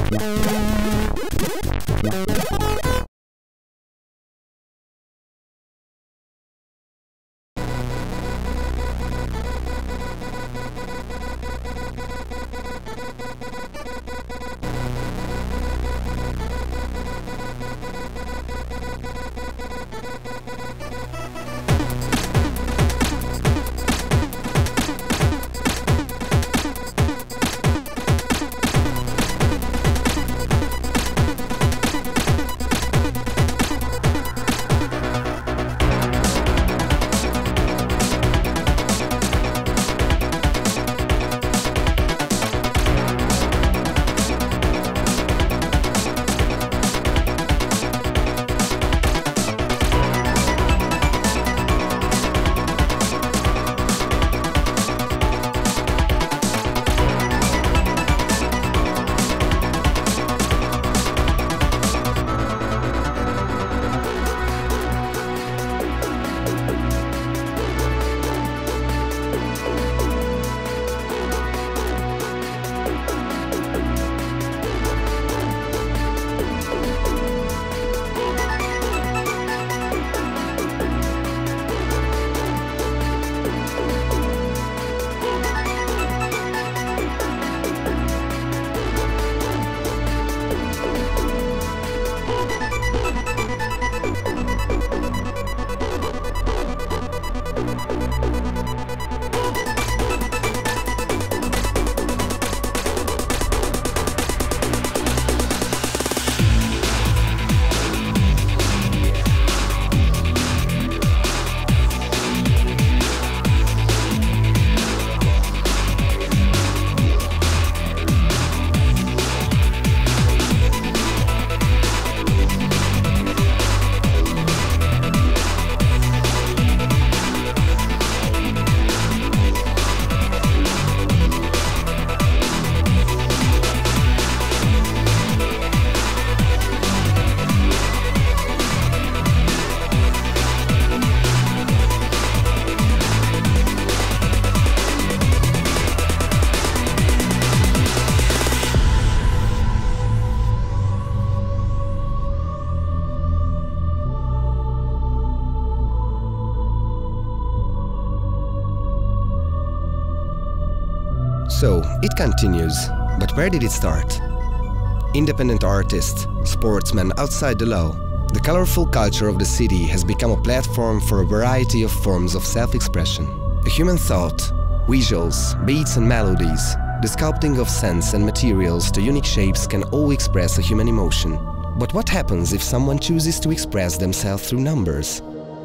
So, it continues, but where did it start? Independent artists, sportsmen outside the law, the colorful culture of the city has become a platform for a variety of forms of self-expression. A human thought, visuals, beats and melodies, the sculpting of scents and materials to unique shapes can all express a human emotion. But what happens if someone chooses to express themselves through numbers?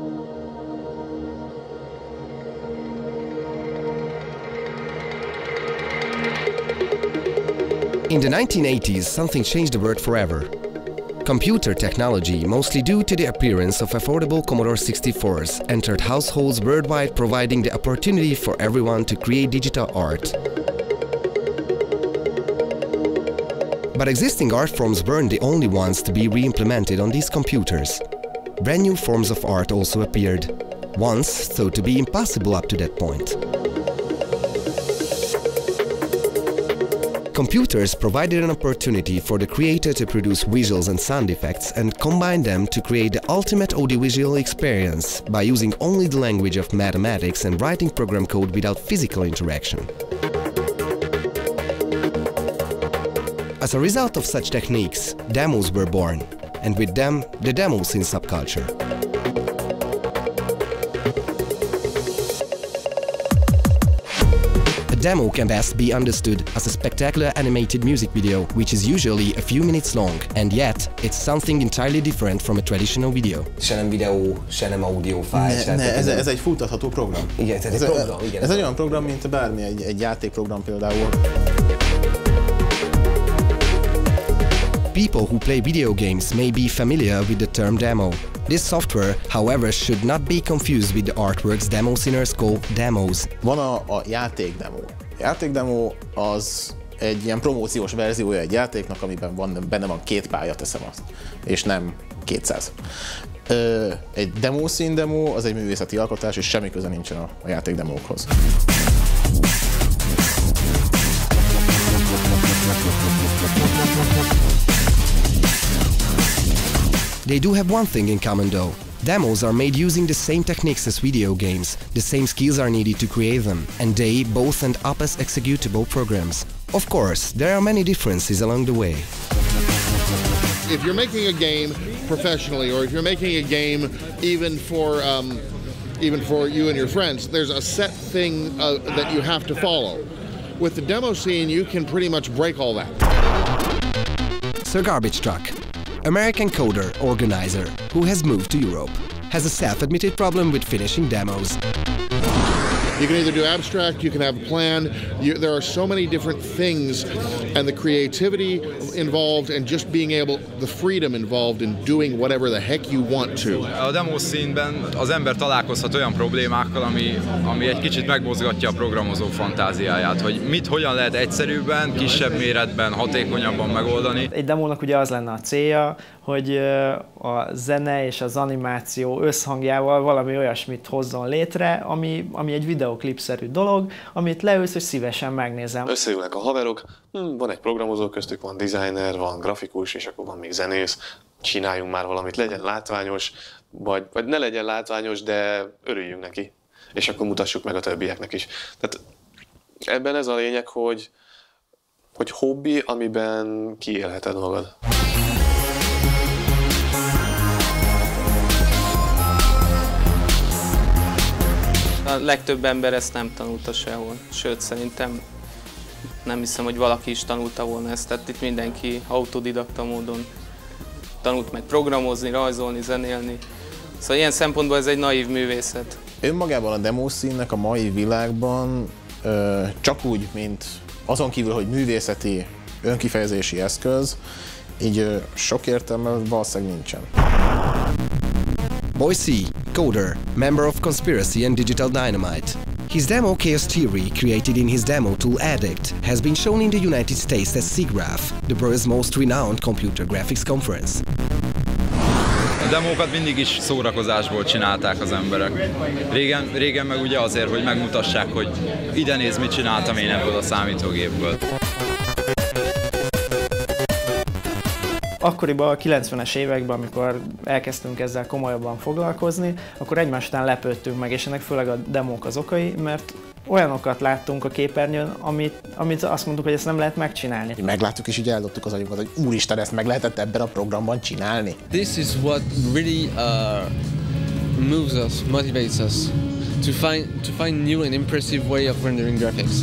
In the 1980s, something changed the world forever. Computer technology, mostly due to the appearance of affordable Commodore 64s, entered households worldwide, providing the opportunity for everyone to create digital art. But existing art forms weren't the only ones to be re-implemented on these computers. Brand new forms of art also appeared, once thought to be impossible up to that point. Computers provided an opportunity for the creator to produce visuals and sound effects and combine them to create the ultimate audiovisual experience by using only the language of mathematics and writing program code without physical interaction. As a result of such techniques, demos were born, and with them, the demo scene subculture. A demo can best be understood as a spectacular animated music video, which is usually a few minutes long, and yet it's something entirely different from a traditional video. Se nem videó, se nem audio file. Ez egy futtatható program. Igen, ez egy program. Igen, ez egy olyan program, mint bármi, egy játékprogram például. People who play video games may be familiar with the term demo. This software, however, should not be confused with the artworks demo sceners call demos. Van a játékdemo. A játékdemo az egy ilyen promóciós verziója egy játéknak, amiben benne van 2 pálya, teszem azt, és nem 200. Egy demo szín demo az egy művészeti alkotás, és semmi köze nincsen a játékdemókhoz. They do have one thing in common though. Demos are made using the same techniques as video games, the same skills are needed to create them, and they both end up as executable programs. Of course, there are many differences along the way. If you're making a game professionally, or if you're making a game even for you and your friends, there's a set thing that you have to follow. With the demo scene, you can pretty much break all that. Sir Garbage Truck, American coder organizer who has moved to Europe, has a self-admitted problem with finishing demos. You can either do abstract, you can have a plan. There are so many different things, and the creativity involved, and just being able, the freedom involved in doing whatever the heck you want to. A demo színben az ember találkozhat olyan problémákkal, ami egy kicsit megmozgatja a programozó fantáziáját, hogy hogyan lehet egyszerűbben, kisebb méretben, hatékonyabban megoldani. Egy demónak ugye az lenne a célja, hogy a zene és az animáció összhangjával valami olyasmit hozzon létre, ami egy videoklipszerű dolog, amit leülsz és szívesen megnézem. Összeülnek a haverok, van egy programozó köztük, van designer, van grafikus, és akkor van még zenész. Csináljunk már valamit, legyen látványos, vagy ne legyen látványos, de örüljünk neki. És akkor mutassuk meg a többieknek is. Tehát ebben ez a lényeg, hogy hobbi, amiben kiélheted magad. A legtöbb ember ezt nem tanulta sehol, sőt szerintem nem hiszem, hogy valaki is tanulta volna ezt, tehát itt mindenki autodidakta módon tanult meg programozni, rajzolni, zenélni. Szóval ilyen szempontból ez egy naív művészet. Önmagában a demószínnek a mai világban csak úgy, mint azon kívül, hogy művészeti, önkifejezési eszköz, így sok értelme valószínűleg nincsen. Boise, coder, member of Conspiracy and Digital Dynamite. His demo Chaos Theory, created in his demo tool Addict, has been shown in the United States at SIGGRAPH, the world's most renowned computer graphics conference. A demókat mindig is szórakozásból csinálták az emberek. Régen meg ugye azért, hogy megmutassák, hogy ide néz, mit csináltam én ebből a számítógépből. Akkoriban a 90-es években, amikor elkezdtünk ezzel komolyabban foglalkozni, akkor egymás után lepődtünk meg, és ennek főleg a demók az okai, mert olyanokat láttunk a képernyőn, amit azt mondtuk, hogy ezt nem lehet megcsinálni. Megláttuk és így eldobtuk az agyunkat, hogy úristen, ezt meg lehetett ebben a programban csinálni. This is what really moves us, motivates us to find new and impressive way of rendering graphics.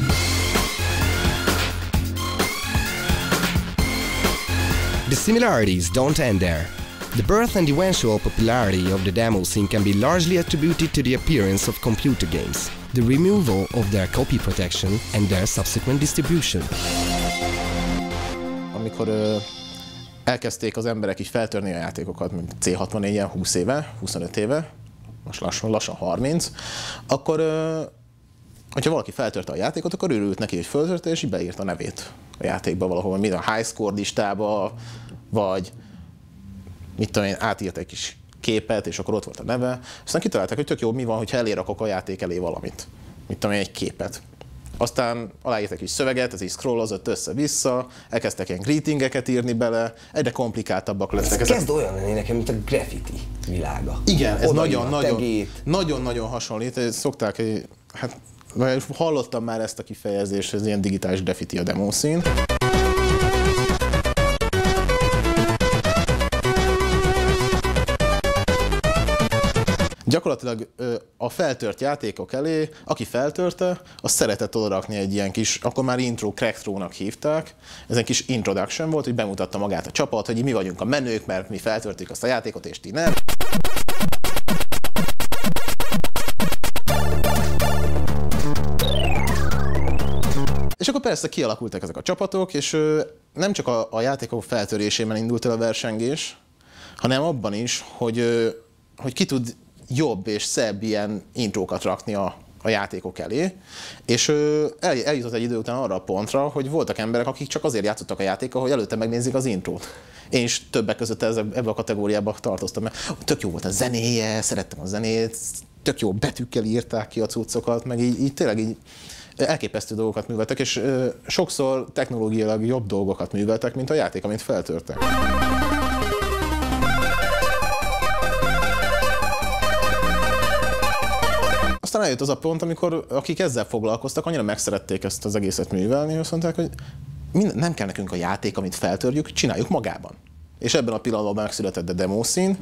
The similarities don't end there. The birth and eventual popularity of the demo scene can be largely attributed to the appearance of computer games, the removal of their copy protection and their subsequent distribution. Amikor elkezdték az emberek is feltörni a játékokat, mint C64-en 20 éve, 25 éve, most lassan 30, akkor hogyha valaki feltörte a játékot, akkor örült neki, hogy feltörte, és így beírta a nevét a játékba valahol, mint a high score listába, vagy mit tudom én, átírt egy kis képet, és akkor ott volt a neve. Aztán kitalálták, hogy tök jó, mi van, hogyha elérakok a játék elé valamit. Mit tudom én, egy képet. Aztán aláírtak egy kis szöveget, ez így scrollozott össze-vissza, elkezdtek ilyen greetingeket írni bele, egyre komplikáltabbak lettek. Ez kezd olyan lenni nekem, mint a graffiti világa. Igen, ez nagyon-nagyon hasonlít. Szokták, hát hallottam már ezt a kifejezést, ez ilyen digitális graffiti a demószín. Gyakorlatilag a feltört játékok elé, aki feltörte, az szeretett odarakni egy ilyen kis, akkor már intro, crack throw-nak hívták. Ez egy kis introduction volt, hogy bemutatta magát a csapat, hogy mi vagyunk a menők, mert mi feltörtük azt a játékot, és ti nem. És akkor persze kialakultak ezek a csapatok, és nem csak a játékok feltörésében indult el a versengés, hanem abban is, hogy ki tud jobb és szebb ilyen intrókat rakni a játékok elé, és eljutott egy idő után arra a pontra, hogy voltak emberek, akik csak azért játszottak a játékkal, hogy előtte megnézik az intrót. Én is többek között ebbe a kategóriába tartoztam, mert tök jó volt a zenéje, szerettem a zenét, tök jó betűkkel írták ki a cuccokat, meg így tényleg így elképesztő dolgokat műveltek, és sokszor technológiailag jobb dolgokat műveltek, mint a játék, amit feltörtek. aztán eljött az a pont, amikor akik ezzel foglalkoztak, annyira megszerették ezt az egészet művelni, hogy azt mondták, hogy nem kell nekünk a játék, amit feltörjük, csináljuk magában. És ebben a pillanatban megszületett a demo szín.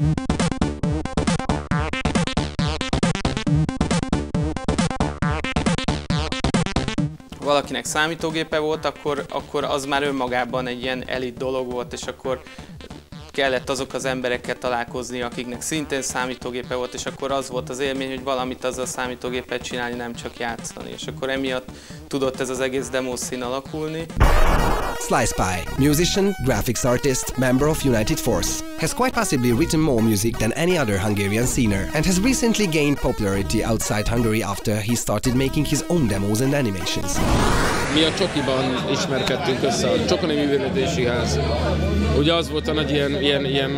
Valakinek számítógépe volt, akkor az már önmagában egy ilyen elit dolog volt, és akkor kellett azok az emberekkel találkozni, akiknek szintén számítógépe volt, és akkor az volt az élmény, hogy valamit azzal a számítógépet csinálni, nem csak játszani. És akkor emiatt tudott ez az egész demo szín alakulni. Slyspy, musician, graphics artist, member of United Force, has quite possibly written more music than any other Hungarian scener and has recently gained popularity outside Hungary after he started making his own demos and animations. Mi a Csokiban ismerkedtünk össze, a Csokoni Művelődési Ház. Ugye az volt a nagy ilyen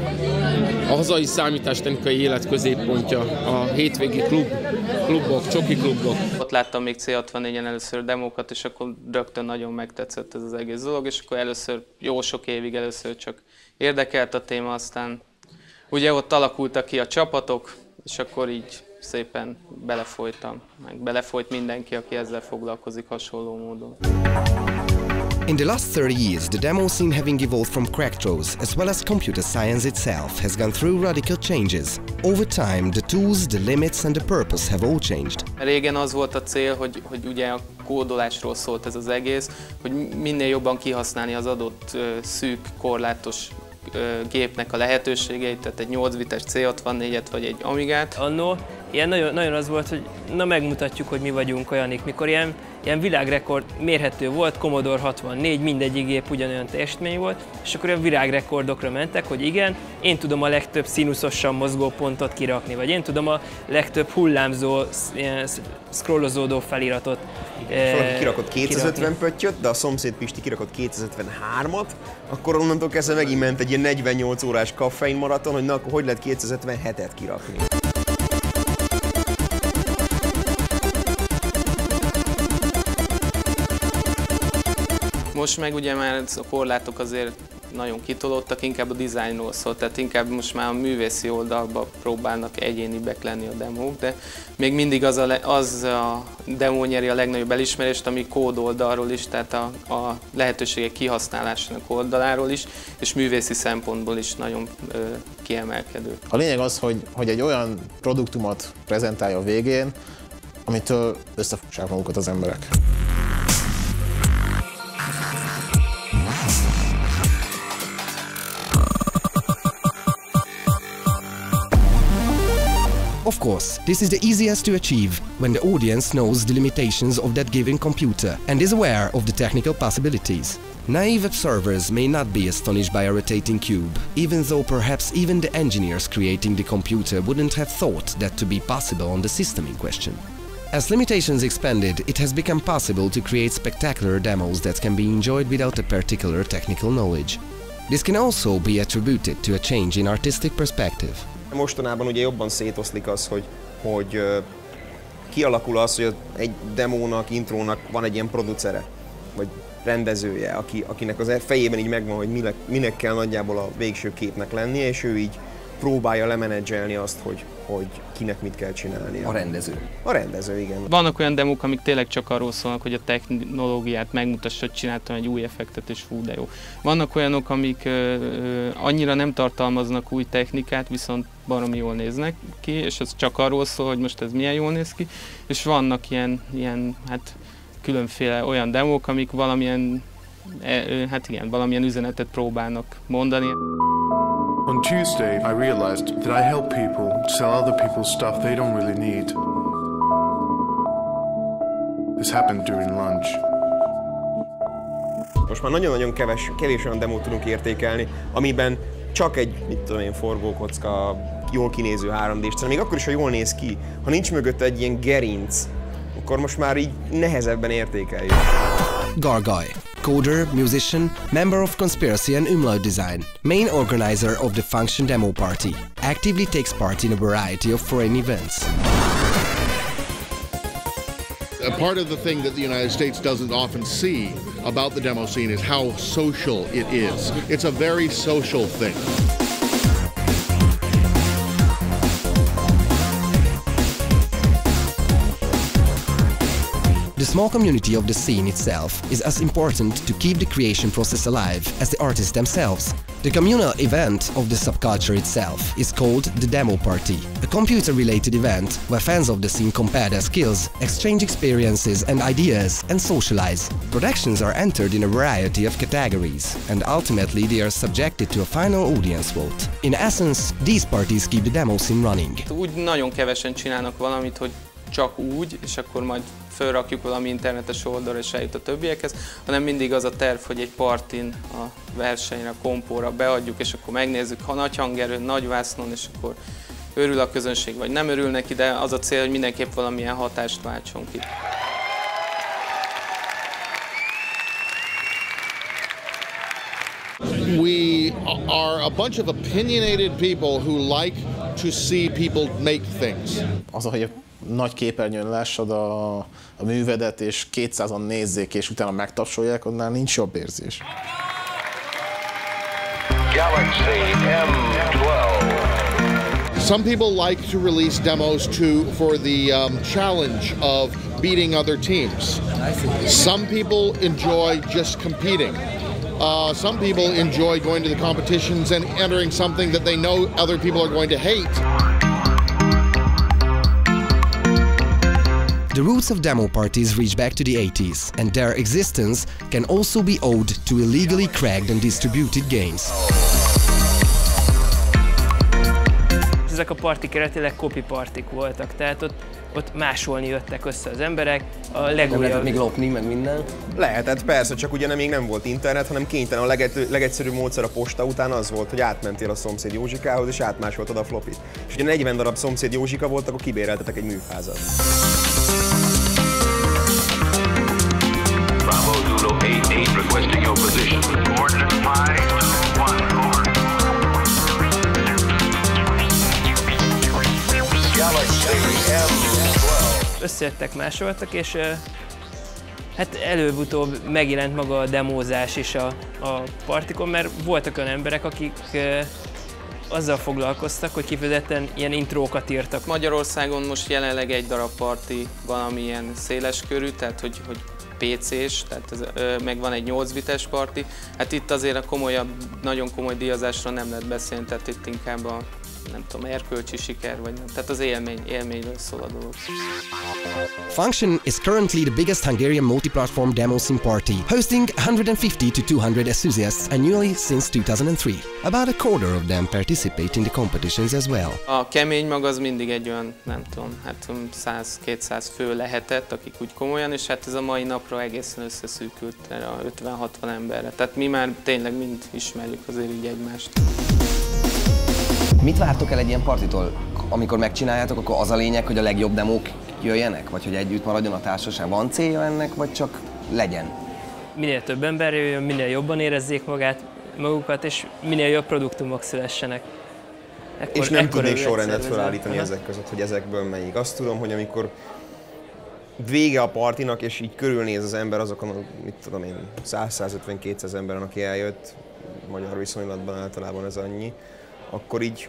a hazai számítástechnikai élet középpontja, a hétvégi klubok, Csoki klubok. Ott láttam még C64-en először demókat, és akkor rögtön nagyon megtetszett ez az egész dolog, és akkor először, jó sok évig először csak érdekelt a téma, aztán ugye ott alakultak ki a csapatok, és akkor így szépen belefolytam, meg belefolyt mindenki, aki ezzel foglalkozik hasonló módon. In the last 30 years, the demo scene, having evolved from crack throws, as well as computer science itself, has gone through radical changes. Over time, the tools, the limits and the purpose have all changed. Régen az volt a cél, hogy ugye a kódolásról szólt ez az egész, hogy minél jobban kihasználni az adott szűk, korlátos gépnek a lehetőségeit, tehát egy 8 bites C64-et vagy egy Amigát. Annó ilyen nagyon az volt, hogy na megmutatjuk, hogy mi vagyunk olyanik, mikor ilyen világrekord mérhető volt, Commodore 64, mindegyik gép ugyanolyan teljesítmény volt, és akkor olyan világrekordokra mentek, hogy igen, én tudom a legtöbb színuszosan mozgó pontot kirakni, vagy én tudom a legtöbb hullámzó, scrollozódó feliratot valaki kirakott 250 pöttyöt, de a szomszéd Pisti kirakott 253-at, akkor onnantól kezdve megint ment egy ilyen 48 órás kaffein maraton, hogy na akkor hogy lehet 257-et kirakni. Most meg ugye már a korlátok azért nagyon kitolódtak, inkább a dizájnról szól, tehát inkább most már a művészi oldalba próbálnak egyénibbek lenni a demók, de még mindig az a demo nyeri a legnagyobb elismerést, ami kód oldalról is, tehát a lehetőségek kihasználásának oldaláról is, és művészi szempontból is nagyon kiemelkedő. A lényeg az, hogy egy olyan produktumot prezentálja a végén, amitől összefogják magukat az emberek. Of course, this is the easiest to achieve when the audience knows the limitations of that given computer and is aware of the technical possibilities. Naive observers may not be astonished by a rotating cube, even though perhaps even the engineers creating the computer wouldn't have thought that to be possible on the system in question. As limitations expanded, it has become possible to create spectacular demos that can be enjoyed without a particular technical knowledge. This can also be attributed to a change in artistic perspective. Mostanában ugye jobban szétoszlik az, hogy kialakul az, hogy egy demónak, intrónak van egy ilyen producere, vagy rendezője, akinek az fejében így megvan, hogy minek kell nagyjából a végső képnek lennie, és ő így próbálja lemenedzselni azt, hogy kinek mit kell csinálnia. A rendező. A rendező, igen. Vannak olyan demók, amik tényleg csak arról szólnak, hogy a technológiát megmutassa, hogy csináltam egy új effektet, és fú, de jó. Vannak olyanok, amik annyira nem tartalmaznak új technikát, viszont baromi jól néznek ki, és ez csak arról szól, hogy most ez milyen jól néz ki, és vannak ilyen hát különféle olyan demók, amik valamilyen üzenetet próbálnak mondani. On Tuesday, I realized that I help people sell other people's stuff they don't really need. This happened during lunch. Most már nagyon-nagyon kevés olyan demót tudunk értékelni, amiben csak egy, mit tudom én, forgókocka, jól kinéző 3D-s, még akkor is, ha jól néz ki, ha nincs mögött egy ilyen gerinc, akkor most már így nehezebben értékeljük. Gargay, coder, musician, member of Conspiracy and Umlaut Design, main organizer of the Function Demo Party, actively takes part in a variety of foreign events. A part of the thing that the United States doesn't often see about the demo scene is how social it is. It's a very social thing. The small community of the scene itself is as important to keep the creation process alive as the artists themselves. The communal event of the subculture itself is called the Demo Party, a computer-related event where fans of the scene compare their skills, exchange experiences and ideas, and socialize. Productions are entered in a variety of categories, and ultimately they are subjected to a final audience vote. In essence, these parties keep the demo scene running. Úgy nagyon kevesen csinálnak valamit, hogy csak úgy, és akkor majd felrakjuk valami internetes oldalra és eljut a többiekhez, hanem mindig az a terv, hogy egy partin, a versenyre, a kompóra beadjuk, és akkor megnézzük, ha nagy hangerőn, nagy vásznon, és akkor örül a közönség, vagy nem örül neki, de az a cél, hogy mindenképp valamilyen hatást váltson ki. We are a bunch of opinionated people who like to see people make things. Az, hogy nagy képernyőn lássad a művedet, és 200-an nézzék, és utána megtapsolják, annál nincs jobb érzés. Galaxy M12. Some people like to release demos for the challenge of beating other teams. Some people enjoy just competing. Some people enjoy going to the competitions and entering something that they know other people are going to hate. The roots of demo parties reach back to the 80s, and their existence can also be owed to illegally cracked and distributed games. Ezek a partik eredetileg copy partik voltak, tehát ott másolni jöttek össze az emberek. A legújabb... Nem lehetett még lopni, meg minden? Lehetett, persze, csak ugye még nem volt internet, hanem kénytelen. A legegyszerűbb módszer a posta után az volt, hogy átmentél a szomszéd Józsikához, és átmásoltad a flopit. És ugye 40 darab szomszéd Józsika volt, akkor kibéreltetek egy műfázat. Bravo Zulu 88 requesting your position. Coordinate 521. Galaxy M12. Összejöttek, másoltak, és hát előbb-utóbb megjelent maga a demózás is a partikon, mert voltak olyan emberek, akik azzal foglalkoztak, hogy kifejezetten ilyen intrókat írtak. Magyarországon most jelenleg egy darab parti valamilyen széles körű, tehát hogy PC-s, tehát meg van egy 8 bites parti. Hát itt azért a komolyabb, nagyon komoly díjazásra nem lehet beszélni, tehát itt inkább a nem tudom, erkölcsi siker, vagy nem. Tehát az élményről szól a dolog. Function is currently the biggest Hungarian multi-platform demo scene party, hosting 150 to 200 enthusiasts annually since 2003. About a quarter of them participate in the competitions as well. A kemény mag az mindig egy olyan, nem tudom, hát 100-200 fő lehetett, akik úgy komolyan, és hát ez a mai napra egészen összeszűkült erre a 50-60 emberre. Tehát mi már tényleg mind ismerjük azért így egymást. Mit vártok el egy ilyen partitól? Amikor megcsináljátok, akkor az a lényeg, hogy a legjobb demók jöjjenek? Vagy hogy együtt maradjon a társaság? Van célja ennek, vagy csak legyen? Minél több ember jöjjön, minél jobban érezzék magukat, és minél jobb produktumok szülessenek. És nem tudnék sorrendet felállítani ezek között, hogy ezekből melyik. Azt tudom, hogy amikor vége a partinak, és így körülnéz az ember azokon, mit tudom én, 100-150-200 emberen, aki eljött, magyar viszonylatban általában ez annyi, akkor így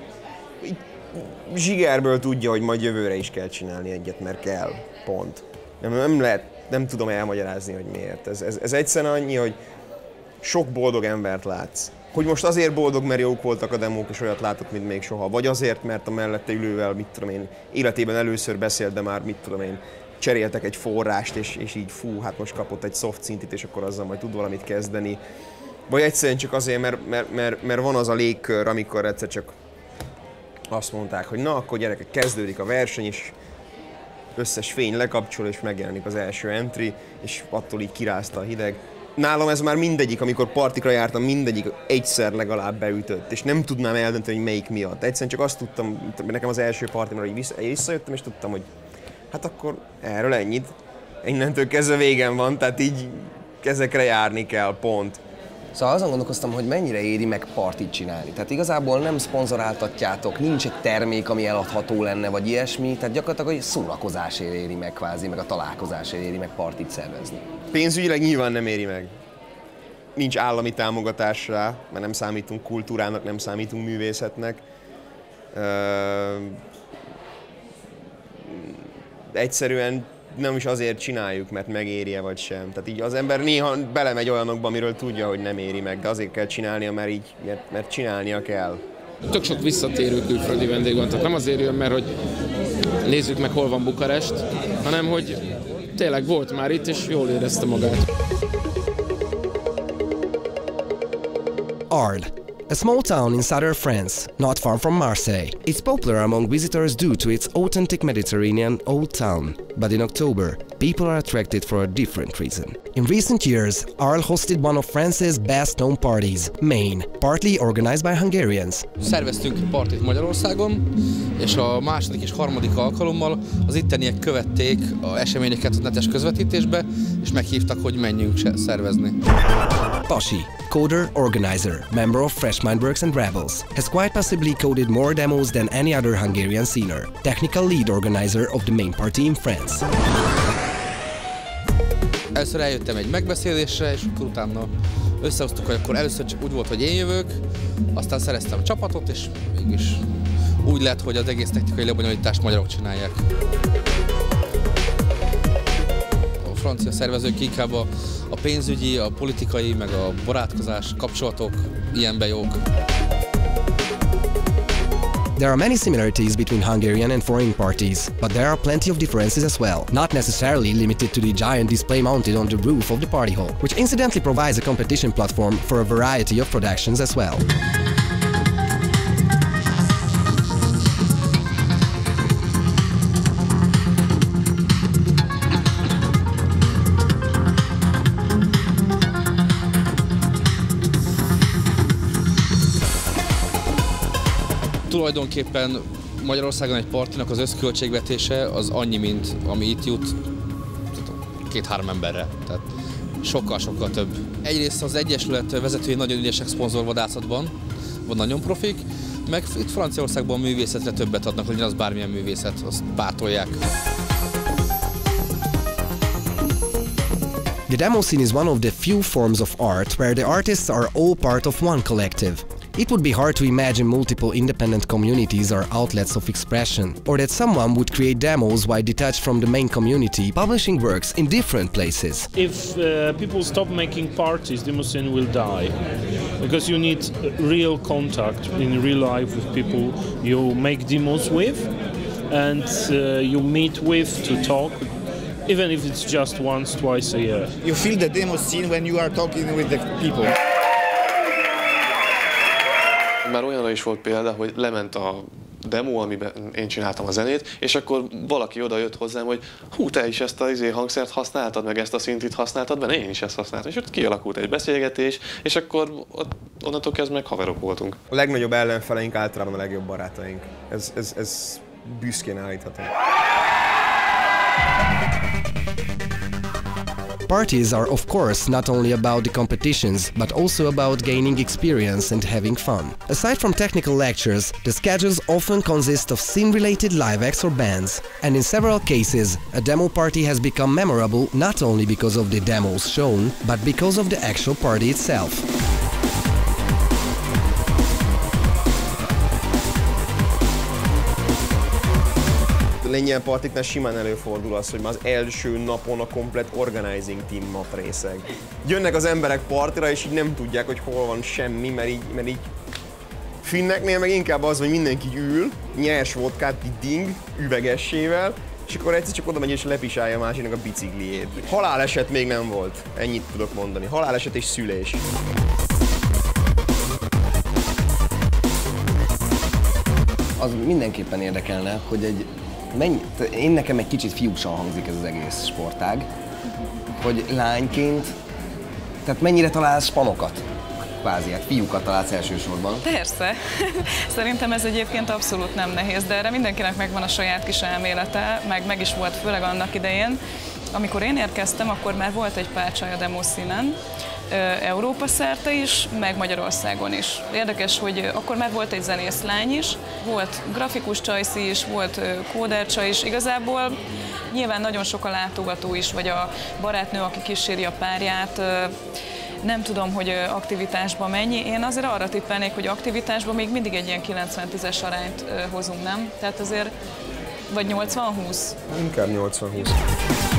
zsigerből tudja, hogy majd jövőre is kell csinálni egyet, mert kell, pont. Nem tudom elmagyarázni, hogy miért. Ez egyszerűen annyi, hogy sok boldog embert látsz. Hogy most azért boldog, mert jók voltak a demók, és olyat látott, mint még soha. Vagy azért, mert a mellette ülővel, mit tudom én, életében először beszélt, de már, mit tudom én, cseréltek egy forrást, és így fú, hát most kapott egy soft szintit, és akkor azzal majd tud valamit kezdeni. Vagy egyszerűen csak azért, mert van az a légkör, amikor egyszer csak azt mondták, hogy na, akkor gyerekek, kezdődik a verseny, és összes fény lekapcsol, és megjelenik az első entry, és attól így kirázta a hideg. Nálam ez már mindegyik, amikor partikra jártam, mindegyik egyszer legalább beütött, és nem tudnám eldönteni, hogy melyik miatt. Egyszerűen csak azt tudtam, nekem az első partimra így visszajöttem, és tudtam, hogy hát akkor erről ennyit. Innentől kezdve végem van, tehát így ezekre járni kell, pont. Szóval azon gondolkoztam, hogy mennyire éri meg partit csinálni. Tehát igazából nem szponzoráltatjátok, nincs egy termék, ami eladható lenne, vagy ilyesmi, tehát gyakorlatilag hogy szórakozásért éri meg kvázi, meg a találkozásért éri meg partit szervezni. Pénzügyileg nyilván nem éri meg. Nincs állami támogatás rá, mert nem számítunk kultúrának, nem számítunk művészetnek. Egyszerűen nem is azért csináljuk, mert megéri-e vagy sem. Tehát így az ember néha belemegy olyanokba, amiről tudja, hogy nem éri meg, de azért kell csinálnia, mert csinálnia kell. Tök sok visszatérő külföldi vendég van, tehát nem azért jön, mert hogy nézzük meg, hol van Bukarest, hanem hogy tényleg volt már itt, és jól érezte magát. Arles, a small town in southern France, not far from Marseille. It's popular among visitors due to its authentic Mediterranean old town. But in October, people are attracted for a different reason. In recent years, Arles hosted one of France's best-known parties, Main, partly organized by Hungarians. Szerveztünk partit Magyarországon, és a második és harmadik alkalommal az itteniek követték az eseményeket a netes közvetítésbe, és meghívtak, hogy menjünk szervezni. Pasi, coder, organizer, member of Fresh Mindworks and Rebels, has quite possibly coded more demos than any other Hungarian scener, technical lead organizer of the Main party in France. Először eljöttem egy megbeszélésre, és akkor utána összehoztuk, hogy akkor először csak úgy volt, hogy én jövök, aztán szereztem a csapatot, és mégis úgy lett, hogy az egész technikai lebonyolítást magyarok csinálják. A francia szervezők inkább a pénzügyi, a politikai, meg a barátkozás, kapcsolatok ilyenben jók. There are many similarities between Hungarian and foreign parties, but there are plenty of differences as well, not necessarily limited to the giant display mounted on the roof of the party hall, which incidentally provides a competition platform for a variety of productions as well. Tulajdonképpen Magyarországon egy partinak az összköltségvetése az annyi, mint ami itt jut 2-3 emberre. Tehát sokkal több. Egyrészt az Egyesület vezetői nagyon ügyesek szponzorvadászatban, van nagyon profik, meg itt Franciaországban művészetre többet adnak, hogy az bármilyen művészet, azt pártolják. The demo scene is one of the few forms of art where the artists are all part of one collective. It would be hard to imagine multiple independent communities or outlets of expression, or that someone would create demos while detached from the main community, publishing works in different places. If people stop making parties, demo scene will die, because you need real contact in real life with people you make demos with, and you meet with to talk, even if it's just once, twice a year. You feel the demo scene when you are talking with the people. Már olyanra is volt példa, hogy lement a demo, amiben én csináltam a zenét, és akkor valaki oda jött hozzám, hogy hú, te is ezt a hangszert használtad, meg ezt a szintit használtad benne, én is ezt használtam. És ott kialakult egy beszélgetés, és akkor onnantól kezdve meg haverok voltunk. A legnagyobb ellenfeleink általában a legjobb barátaink. Ez büszkén állítható. Parties are of course not only about the competitions, but also about gaining experience and having fun. Aside from technical lectures, the schedules often consist of scene-related live acts or bands, and in several cases, a demo party has become memorable not only because of the demos shown, but because of the actual party itself. Lengyel partiknál simán előfordul az, hogy már az első napon a komplet organizing team naprészeg. Jönnek az emberek partira, és így nem tudják, hogy hol van semmi, mert így finneknél meg inkább az, hogy mindenki ül, nyers vodkát, ding, üvegessével, és akkor egyszer csak oda megy és lepisálja a másiknak a bicikliét. Haláleset még nem volt, ennyit tudok mondani. Haláleset és szülés. Az mindenképpen érdekelne, hogy nekem egy kicsit fiúsan hangzik ez az egész sportág, hogy lányként, tehát mennyire találsz spanokat? Kvázi, hát fiúkat találsz elsősorban. Persze. Szerintem ez egyébként abszolút nem nehéz, de erre mindenkinek megvan a saját kis elmélete, meg is volt főleg annak idején. Amikor én érkeztem, akkor már volt egy pár csaj a demo színen, Európa szerte is, meg Magyarországon is. Érdekes, hogy akkor már volt egy zenészlány is, volt grafikus csajszi is, volt kóder csaj is. Igazából nyilván nagyon sok a látogató is, vagy a barátnő, aki kíséri a párját. Nem tudom, hogy aktivitásban mennyi. Én azért arra tippelnék, hogy aktivitásban még mindig egy ilyen 90-10-es arányt hozunk, nem? Tehát azért, vagy 80-20? Inkább 80-20.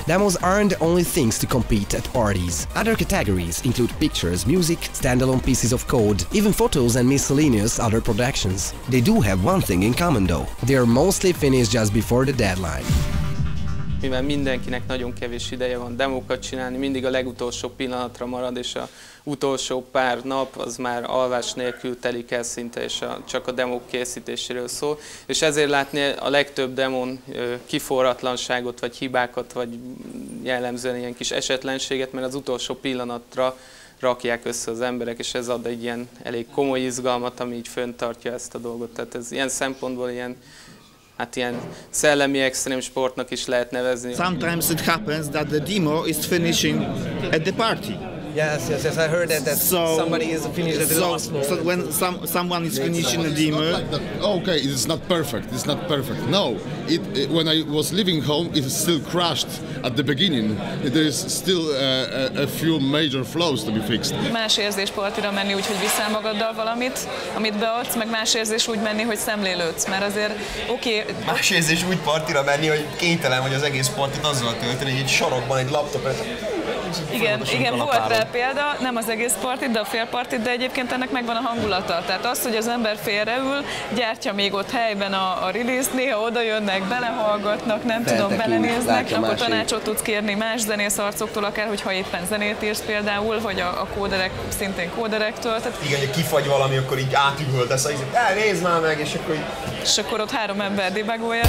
Demos aren't the only things to compete at parties. Other categories include pictures, music, standalone pieces of code, even photos and miscellaneous other productions. They do have one thing in common though. They are mostly finished just before the deadline. Mivel mindenkinek nagyon kevés ideje van demókat csinálni, mindig a legutolsó pillanatra marad, és az utolsó pár nap az már alvás nélkül telik el szinte, és csak a demók készítéséről szól. És ezért látni a legtöbb demón kiforratlanságot, vagy hibákat, vagy jellemzően ilyen kis esetlenséget, mert az utolsó pillanatra rakják össze az emberek, és ez ad egy ilyen elég komoly izgalmat, ami így fenntartja ezt a dolgot. Tehát ez ilyen szempontból ilyen szellemi extrém sportnak is lehet nevezni. Sometimes it happens that the demo is finishing at the party. Yes, I heard that somebody is finished at the last moment. So when someone is finishing a demo... Okay, it's not perfect. No, when I was leaving home, it still crashed at the beginning. There is still a few major flaws to be fixed. Más érzés partira menni úgy, hogy viszel magaddal valamit, amit beadsz, meg más érzés úgy menni, hogy szemlélődsz, mert azért Más érzés úgy partira menni, hogy kénytelen vagy az egész partit azzal tölteni, hogy egy sarokban egy laptop. Igen, volt rá példa, nem az egész partit, de a fél partit, de egyébként ennek megvan a hangulata. Tehát az, hogy az ember félreül, gyártja még ott helyben a release-t, néha oda jönnek, belehallgatnak, nem tudom, belenéznek, akkor tanácsot tudsz kérni más zenész arcoktól, akár, hogyha éppen zenét írsz például, vagy a kóderek, szintén kóderektől. Tehát... Igen, hogy kifagy valami, akkor így átüvöltesz, hogy nézd már meg, és akkor ott 3 ember debugolja.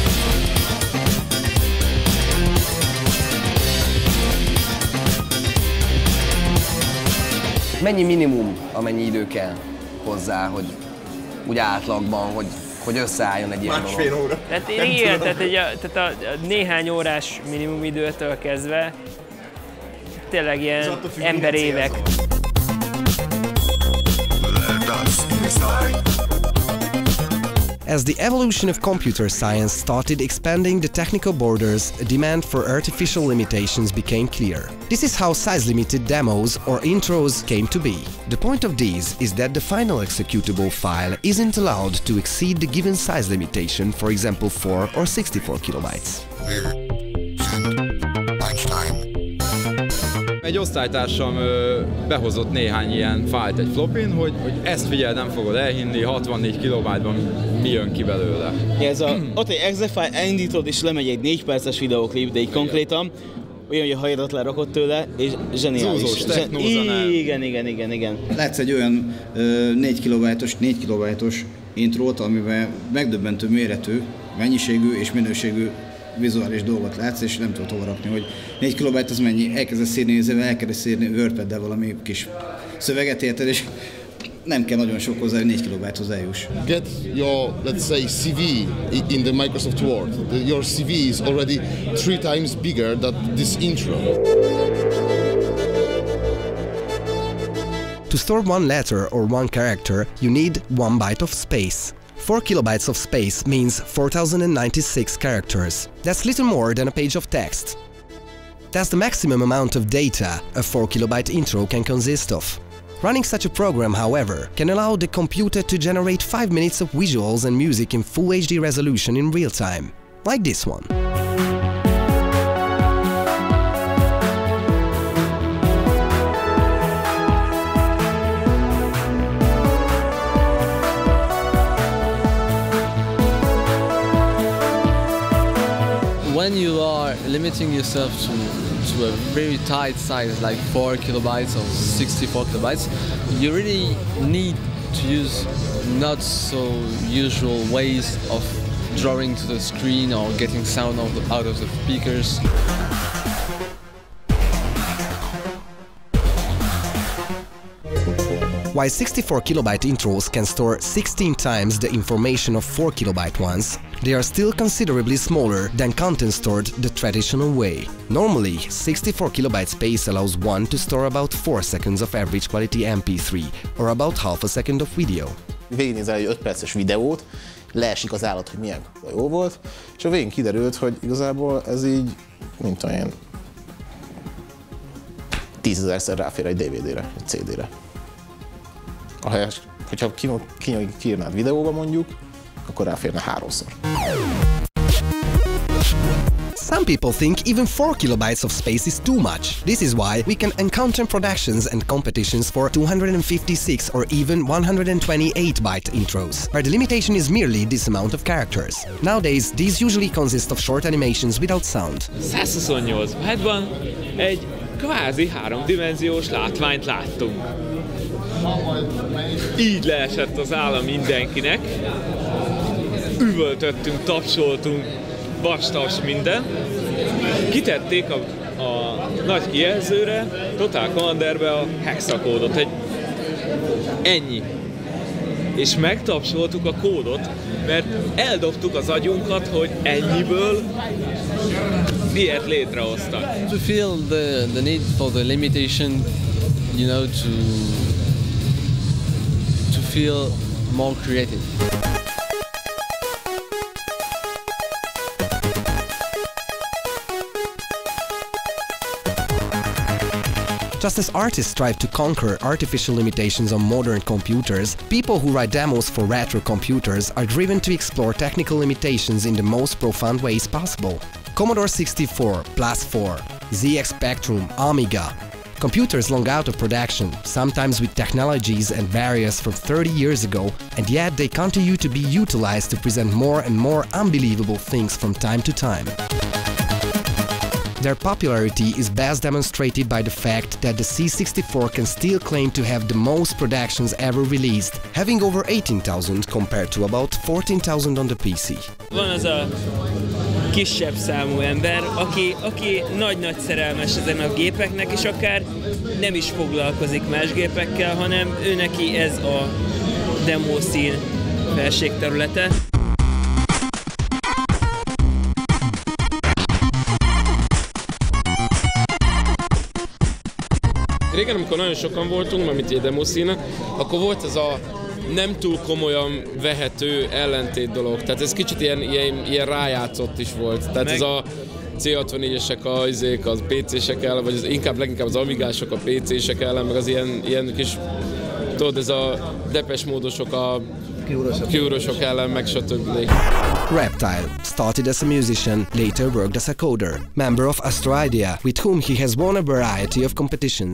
Mennyi minimum, amennyi idő kell hozzá, hogy úgy átlagban, hogy összeálljon egy ilyen dolog? Másfél óra. Tehát igen, tehát a néhány órás minimum időtől kezdve tényleg ilyen emberévek. As the evolution of computer science started expanding the technical borders, a demand for artificial limitations became clear. This is how size-limited demos or intros came to be. The point of these is that the final executable file isn't allowed to exceed the given size limitation, for example 4 or 64 kilobytes. Egy osztálytársam behozott néhány ilyen fájlt egy flopin, hogy ezt figyeld, nem fogod elhinni, 64 kilobájtban mi jön ki belőle. Ott egy exe file, elindítod és lemegy egy 4 perces videóklip, de így konkrétan olyan, hogy a hajadat lerakott tőle, és zseniális. Zúzós technózene. Igen. Látsz egy olyan 4 kilobájtos intrót, amiben megdöbbentő méretű, mennyiségű és minőségű vizuális dolgot látsz, és nem tudod hova rakni, hogy 4 kilobájt az mennyi, elkezdesz írni, elkezdesz írni WordPad-del valami kis szöveget, érted, és nem kell nagyon sok hozzá, hogy 4 kilobájthoz eljuss. Get your, let's say, CV in the Microsoft Word. Your CV is already 3 times bigger than this intro. To store one letter or one character, you need 1 byte of space. 4 kilobytes of space means 4096 characters. That's little more than a page of text. That's the maximum amount of data a 4 kilobyte intro can consist of. Running such a program, however, can allow the computer to generate 5 minutes of visuals and music in Full HD resolution in real time, like this one. When you are limiting yourself to a very tight size like 4 kilobytes or 64 kilobytes, you really need to use not so usual ways of drawing to the screen or getting sound out of the speakers. While 64 kilobyte intros can store 16 times the information of 4 kilobyte ones, they are still considerably smaller than content stored the traditional way. Normally, 64 kilobyte space allows one to store about 4 seconds of average quality MP3, or about half a second of video. Végignézel egy 5 perces videót, leesik az állat, hogy milyen jó volt, és a végén kiderült, hogy igazából ez így, mint tudom én, 10 000-szer ráfér egy DVD-re, egy CD-re. Ahelyett, hogyha kiírnád videóba mondjuk, akkor ráférne 3-szor. Some people think even 4 kilobytes of space is too much. This is why we can encounter productions and competitions for 256 or even 128-byte intros, where the limitation is merely this amount of characters. Nowadays, these usually consist of short animations without sound. 128 byte-ban egy kvázi 3-dimenziós látványt láttunk. Így leesett az állam mindenkinek. Üvöltöttünk, tapsoltunk, vastaps minden. Kitették a nagy kijelzőre, Total Commanderbe a hexakódot, ennyi. És megtapsoltuk a kódot, mert eldobtuk az agyunkat, hogy ennyiből ilyet létrehoztak. To feel the need for the limitation, you know, to feel more creative. Just as artists strive to conquer artificial limitations on modern computers, people who write demos for retro computers are driven to explore technical limitations in the most profound ways possible. Commodore 64, Plus 4, ZX Spectrum, Amiga. Computers long out of production, sometimes with technologies and barriers from 30 years ago, and yet they continue to be utilized to present more and more unbelievable things from time to time. Their popularity is best demonstrated by the fact that the C64 can still claim to have the most productions ever released, having over 18,000 compared to about 14,000 on the PC. Van az a kisebb számú ember, aki nagy-nagy szerelmes ezen a gépeknek, és akár nem is foglalkozik más gépekkel, hanem ő neki ez a demószín felségterülete. Régen, amikor nagyon sokan voltunk, mármint egy demószínen, akkor volt ez a nem túl komolyan vehető ellentét dolog. Tehát ez kicsit ilyen rájátszott is volt. Tehát ez a C64-esek, az PC-sek ellen, vagy leginkább az Amigások a PC-sek ellen, meg az ilyen kis, tudod, ez a Depeche módosok a Cure-osok ellen, meg stb. Reptile started as a musician, later worked as a coder, member of Astroidea, with whom he has won a variety of competitions.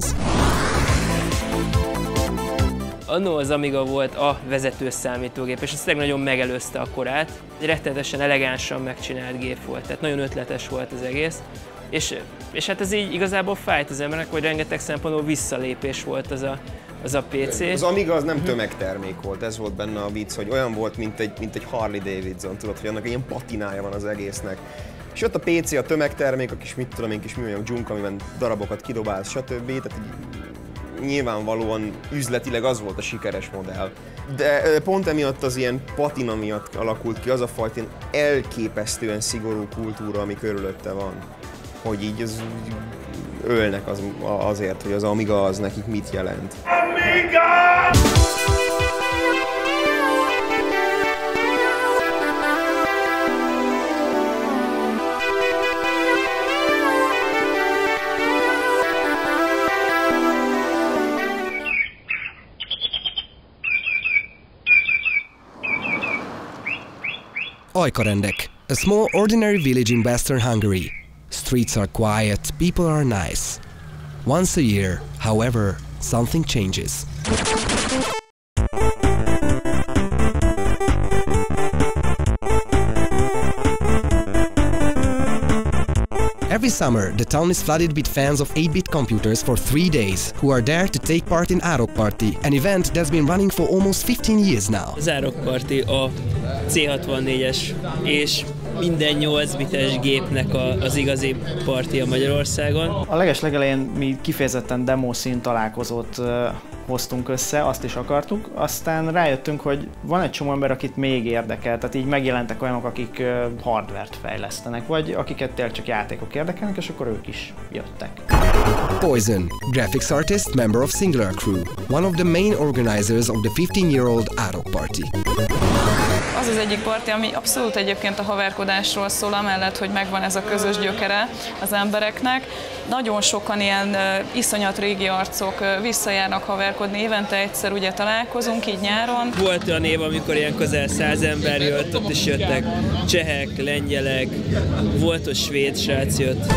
Annó az Amiga volt a vezető számítógép, és ez tényleg nagyon megelőzte a korát. Egy rettenetesen elegánsan megcsinált gép volt, tehát nagyon ötletes volt az egész. És hát ez így igazából fájt az embernek, hogy rengeteg szempontból visszalépés volt az a PC. Az Amiga az nem tömegtermék volt, ez volt benne a vicc, hogy olyan volt, mint egy Harley Davidson, tudod, hogy annak ilyen patinája van az egésznek. És ott a PC a tömegtermék, a kis mit tudom én, kis műanyag dzsunk, amiben darabokat kidobálsz, stb. Tehát nyilvánvalóan üzletileg az volt a sikeres modell. De pont emiatt az ilyen patina miatt alakult ki az a fajta elképesztően szigorú kultúra, ami körülötte van. Hogy így ölnek azért, hogy az Amiga az nekik mit jelent. Amiga! Ajkarendek, a small ordinary village in western Hungary. Streets are quiet, people are nice. Once a year, however, something changes. Every summer, the town is flooded with fans of 8-bit computers for 3 days, who are there to take part in Árok Party, an event that's been running for almost 15 years now. Az Árok Party a C64-es és minden 8-bites gépnek az igazi partia Magyarországon. A legelején mi kifejezetten demószín találkozót hoztunk össze, azt is akartuk, aztán rájöttünk, hogy van egy csomó ember, akit még érdekel, tehát így megjelentek olyanok, akik hardvert fejlesztenek, vagy akiket tényleg csak játékok érdekelnek, és akkor ők is jöttek. Poison, graphics artist, member of Singular Crew, one of the main organizers of the 15-year-old Árok Party. Az az egyik parti, ami abszolút egyébként a haverkodásról szól, amellett, hogy megvan ez a közös gyökere az embereknek. Nagyon sokan ilyen iszonyat régi arcok visszajárnak haverkodni, évente egyszer ugye találkozunk, így nyáron. Volt olyan év, amikor ilyen közel 100 ember jött, ott is jöttek csehek, lengyelek, volt ott svéd srác jött.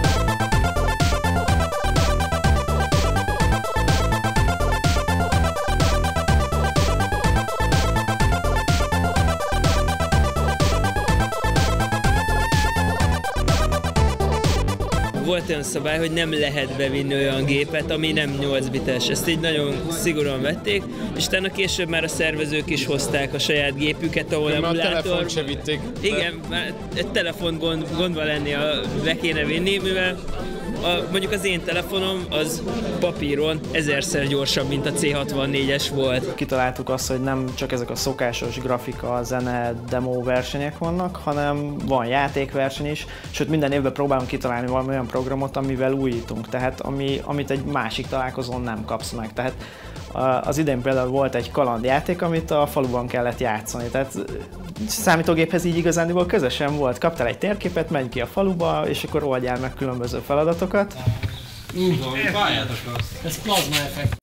Volt olyan szabály, hogy nem lehet bevinni olyan gépet, ami nem 8 bites. Ezt így nagyon szigorúan vették, és utána később már a szervezők is hozták a saját gépüket, ahol emulátor... A telefont se vitték. Igen, egy telefont gondba lenni, be kéne vinni, mivel mondjuk az én telefonom az papíron 1000-szer gyorsabb, mint a C64-es volt. Kitaláltuk azt, hogy nem csak ezek a szokásos grafika, zene, demo versenyek vannak, hanem van játékverseny is, sőt minden évben próbálunk kitalálni valami olyan programot, amivel újítunk, tehát amit egy másik találkozón nem kapsz meg. Tehát az idén például volt egy kalandjáték, amit a faluban kellett játszani, tehát számítógéphez így igazándiból közösen volt. Kaptál egy térképet, menj ki a faluba, és akkor oldjál meg különböző feladatokat. Úgy van, várjátok azt. Ez plazma effekt.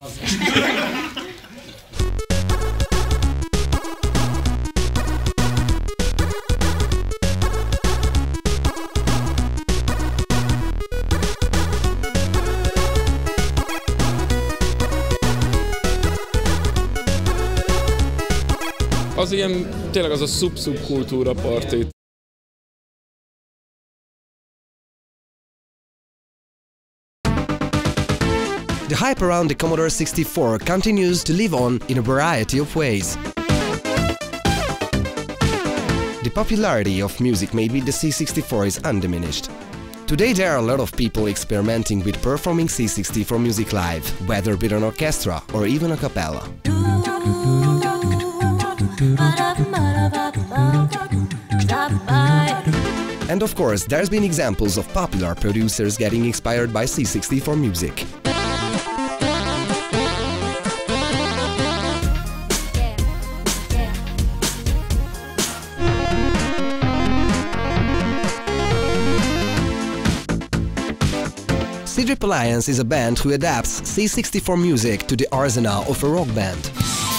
Az ilyen, tényleg az a szubkultúra parti. The hype around the Commodore 64 continues to live on in a variety of ways. The popularity of music made with the C64 is undiminished. Today there are a lot of people experimenting with performing C64 music live, whether with an orchestra or even a cappella. And of course, there's been examples of popular producers getting inspired by C64 music. C-Drip Alliance is a band who adapts C64 music to the arsenal of a rock band.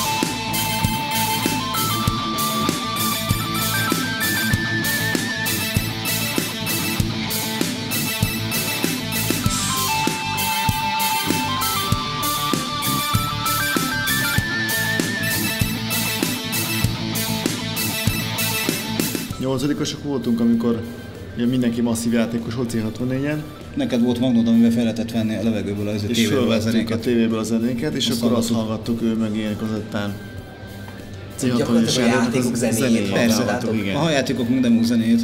Nyolcadikosok voltunk, amikor mindenki masszív játékos volt C64-en. Neked volt magnód, amivel fel lehetett venni a levegőből a tévéből a zenéket. A tévéből a zenéket, és akkor azt hallgattuk ő meg ilyen kazettán. C64-es a játékok zenéjét hallgattuk, igen. A játékok meg demók zenét.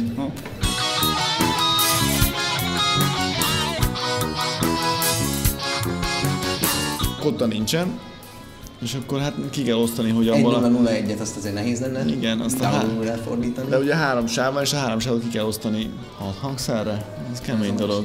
Kotta nincsen, és akkor hát ki kell osztani, hogy abban 1-0-1-et azt azért nehéz lenne. Igen, azt elfordítani. De ugye 3 sáv van, és a 3 sávot ki kell osztani 6 hangszerre. Ez kemény dolog.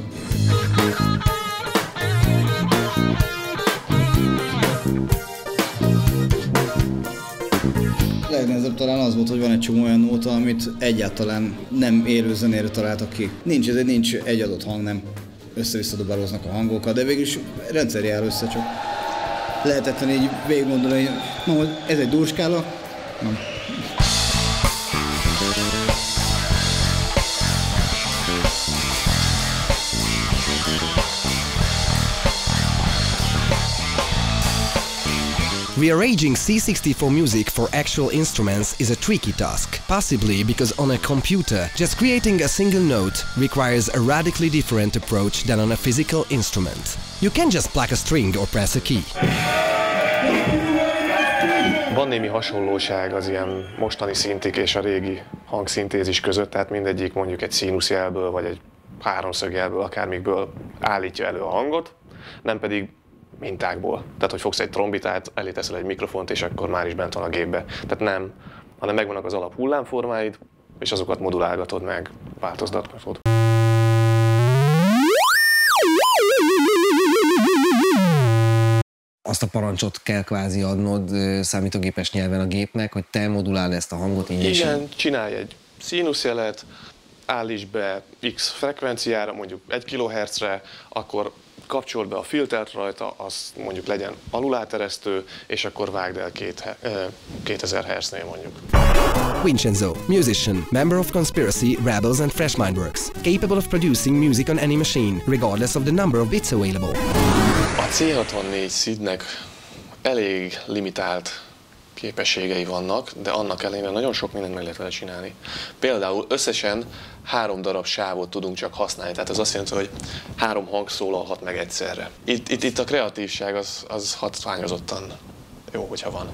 Legnehezebb talán az volt, hogy van egy csomó olyan nóta, amit egyáltalán nem élő zenére találtak ki. Nincs egy adott hang, nem össze-vissza dobálóznak a hangokat, de végülis rendszer jár össze, csak lehetetlen így végig gondolni, hogy ez egy durskála. Nem. Rearranging C64 music for actual instruments is a tricky task, possibly because on a computer, just creating a single note requires a radically different approach than on a physical instrument. You can't just pluck a string or press a key. Van némi hasonlóság az ilyen mostani szintik és a régi hangszintézis között, tehát mindegyik mondjuk egy színuszjelből vagy egy háromszögjelből, akármikből állítja elő a hangot, nem pedig mintákból. Tehát, hogy fogsz egy trombitát, elé teszel egy mikrofont, és akkor már is bent van a gépbe. Tehát nem, hanem megvannak az alap hullámformáid, és azokat modulálgatod meg, változtatod. azt a parancsot kell kvázi adnod számítógépes nyelven a gépnek, hogy te moduláld ezt a hangot így. Igen, csinálj egy színuszjelet, állíts be X frekvenciára, mondjuk 1 kHz-re, akkor kapcsold be a filtert rajta, az mondjuk legyen aluláteresztő, és akkor vágd el 2000 Hz-nél mondjuk. Vincenzo, musician, member of Conspiracy, Rebels and Fresh Mindworks, capable of producing music on any machine, regardless of the number of bits available. A C64 SID-nek elég limitált képességei vannak, de annak ellenére nagyon sok mindent meg lehet vele csinálni. Például összesen 3 darab sávot tudunk csak használni, tehát ez azt jelenti, hogy 3 hang szólalhat meg egyszerre. Itt a kreatívság az hatványozottan jó, hogyha van.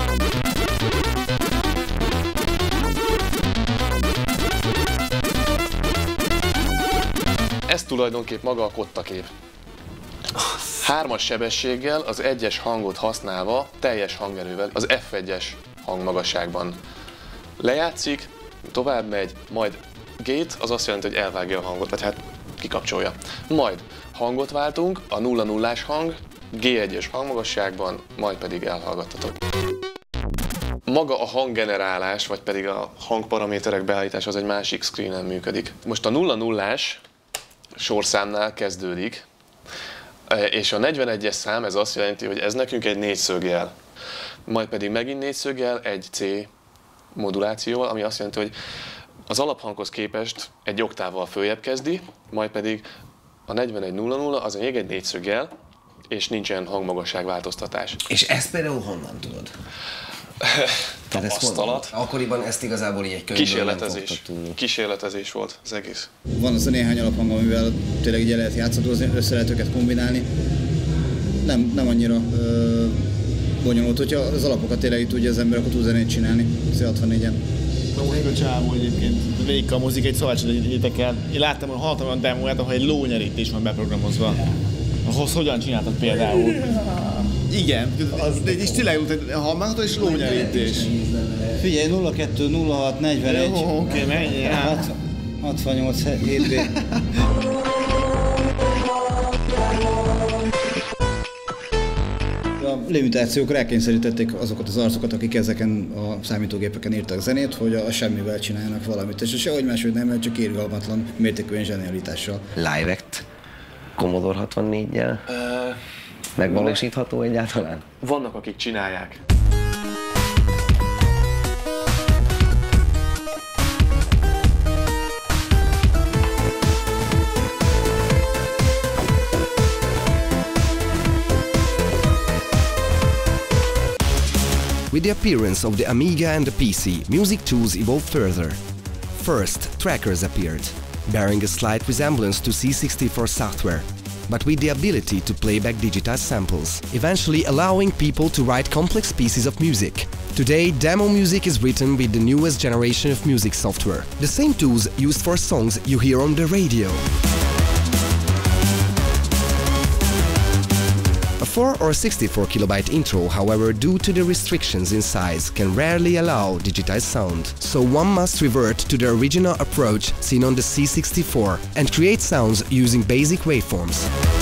Ez tulajdonképp maga a kottakép. 3-as sebességgel az 1-es hangot használva, teljes hangerővel az F1-es hangmagasságban lejátszik, tovább megy, majd gate az azt jelenti, hogy elvágja a hangot, vagy hát kikapcsolja. Majd hangot váltunk, a 0-0-ás hang G1-es hangmagasságban, majd pedig elhallgattatok. Maga a hanggenerálás, vagy pedig a hangparaméterek beállítása az egy másik screenen működik. Most a 0-0-ás sorszámnál kezdődik, és a 41-es szám ez azt jelenti, hogy ez nekünk egy 4-szögjel. Majd pedig megint 4-szögjel, egy C modulációval, ami azt jelenti, hogy az alaphanghoz képest egy oktávval följebb kezdi, majd pedig a 41-0-0 az még egy 4-szögjel, és nincsen hangmagasságváltoztatás. És ezt például honnan tudod? Tapasztalat. Akkoriban ezt igazából így egy könyvből Kísérletezés volt az egész. Van az a néhány alaphang, amivel tényleg így lehet játszadozni, össze lehet őket kombinálni. Nem annyira bonyolult, hogyha az alapokat tényleg így tudja az ember, akkor tud zenét csinálni C64-en. Még a csávó egyébként végigkamozik egy szavácsot egyétek el. Én hallottam olyan demóját, ahol egy lónyerítés van beprogramozva. Ahhoz hogyan csináltad például? Igen, és tényleg hallgatod és lónyerítés. Figyelj, 02, 06, 41. Jó, oké, menjél. 68, 7B. A limitációk rákényszerítették azokat az arcokat, akik ezeken a számítógépeken írtak zenét, hogy a semmivel csinálnak valamit. És sehogy máshogy nem, mert csak irgalmatlan mértékű zsenialitással. Live Act Commodore 64-jel megvalósítható egyáltalán? Vannak, akik csinálják. With the appearance of the Amiga and the PC, music tools evolved further. First, trackers appeared, bearing a slight resemblance to C64 software, but with the ability to play back digitized samples, eventually allowing people to write complex pieces of music. Today, demo music is written with the newest generation of music software, the same tools used for songs you hear on the radio. A 4 or 64 kilobyte intro, however, due to the restrictions in size, can rarely allow digitized sound, so one must revert to the original approach seen on the C64 and create sounds using basic waveforms.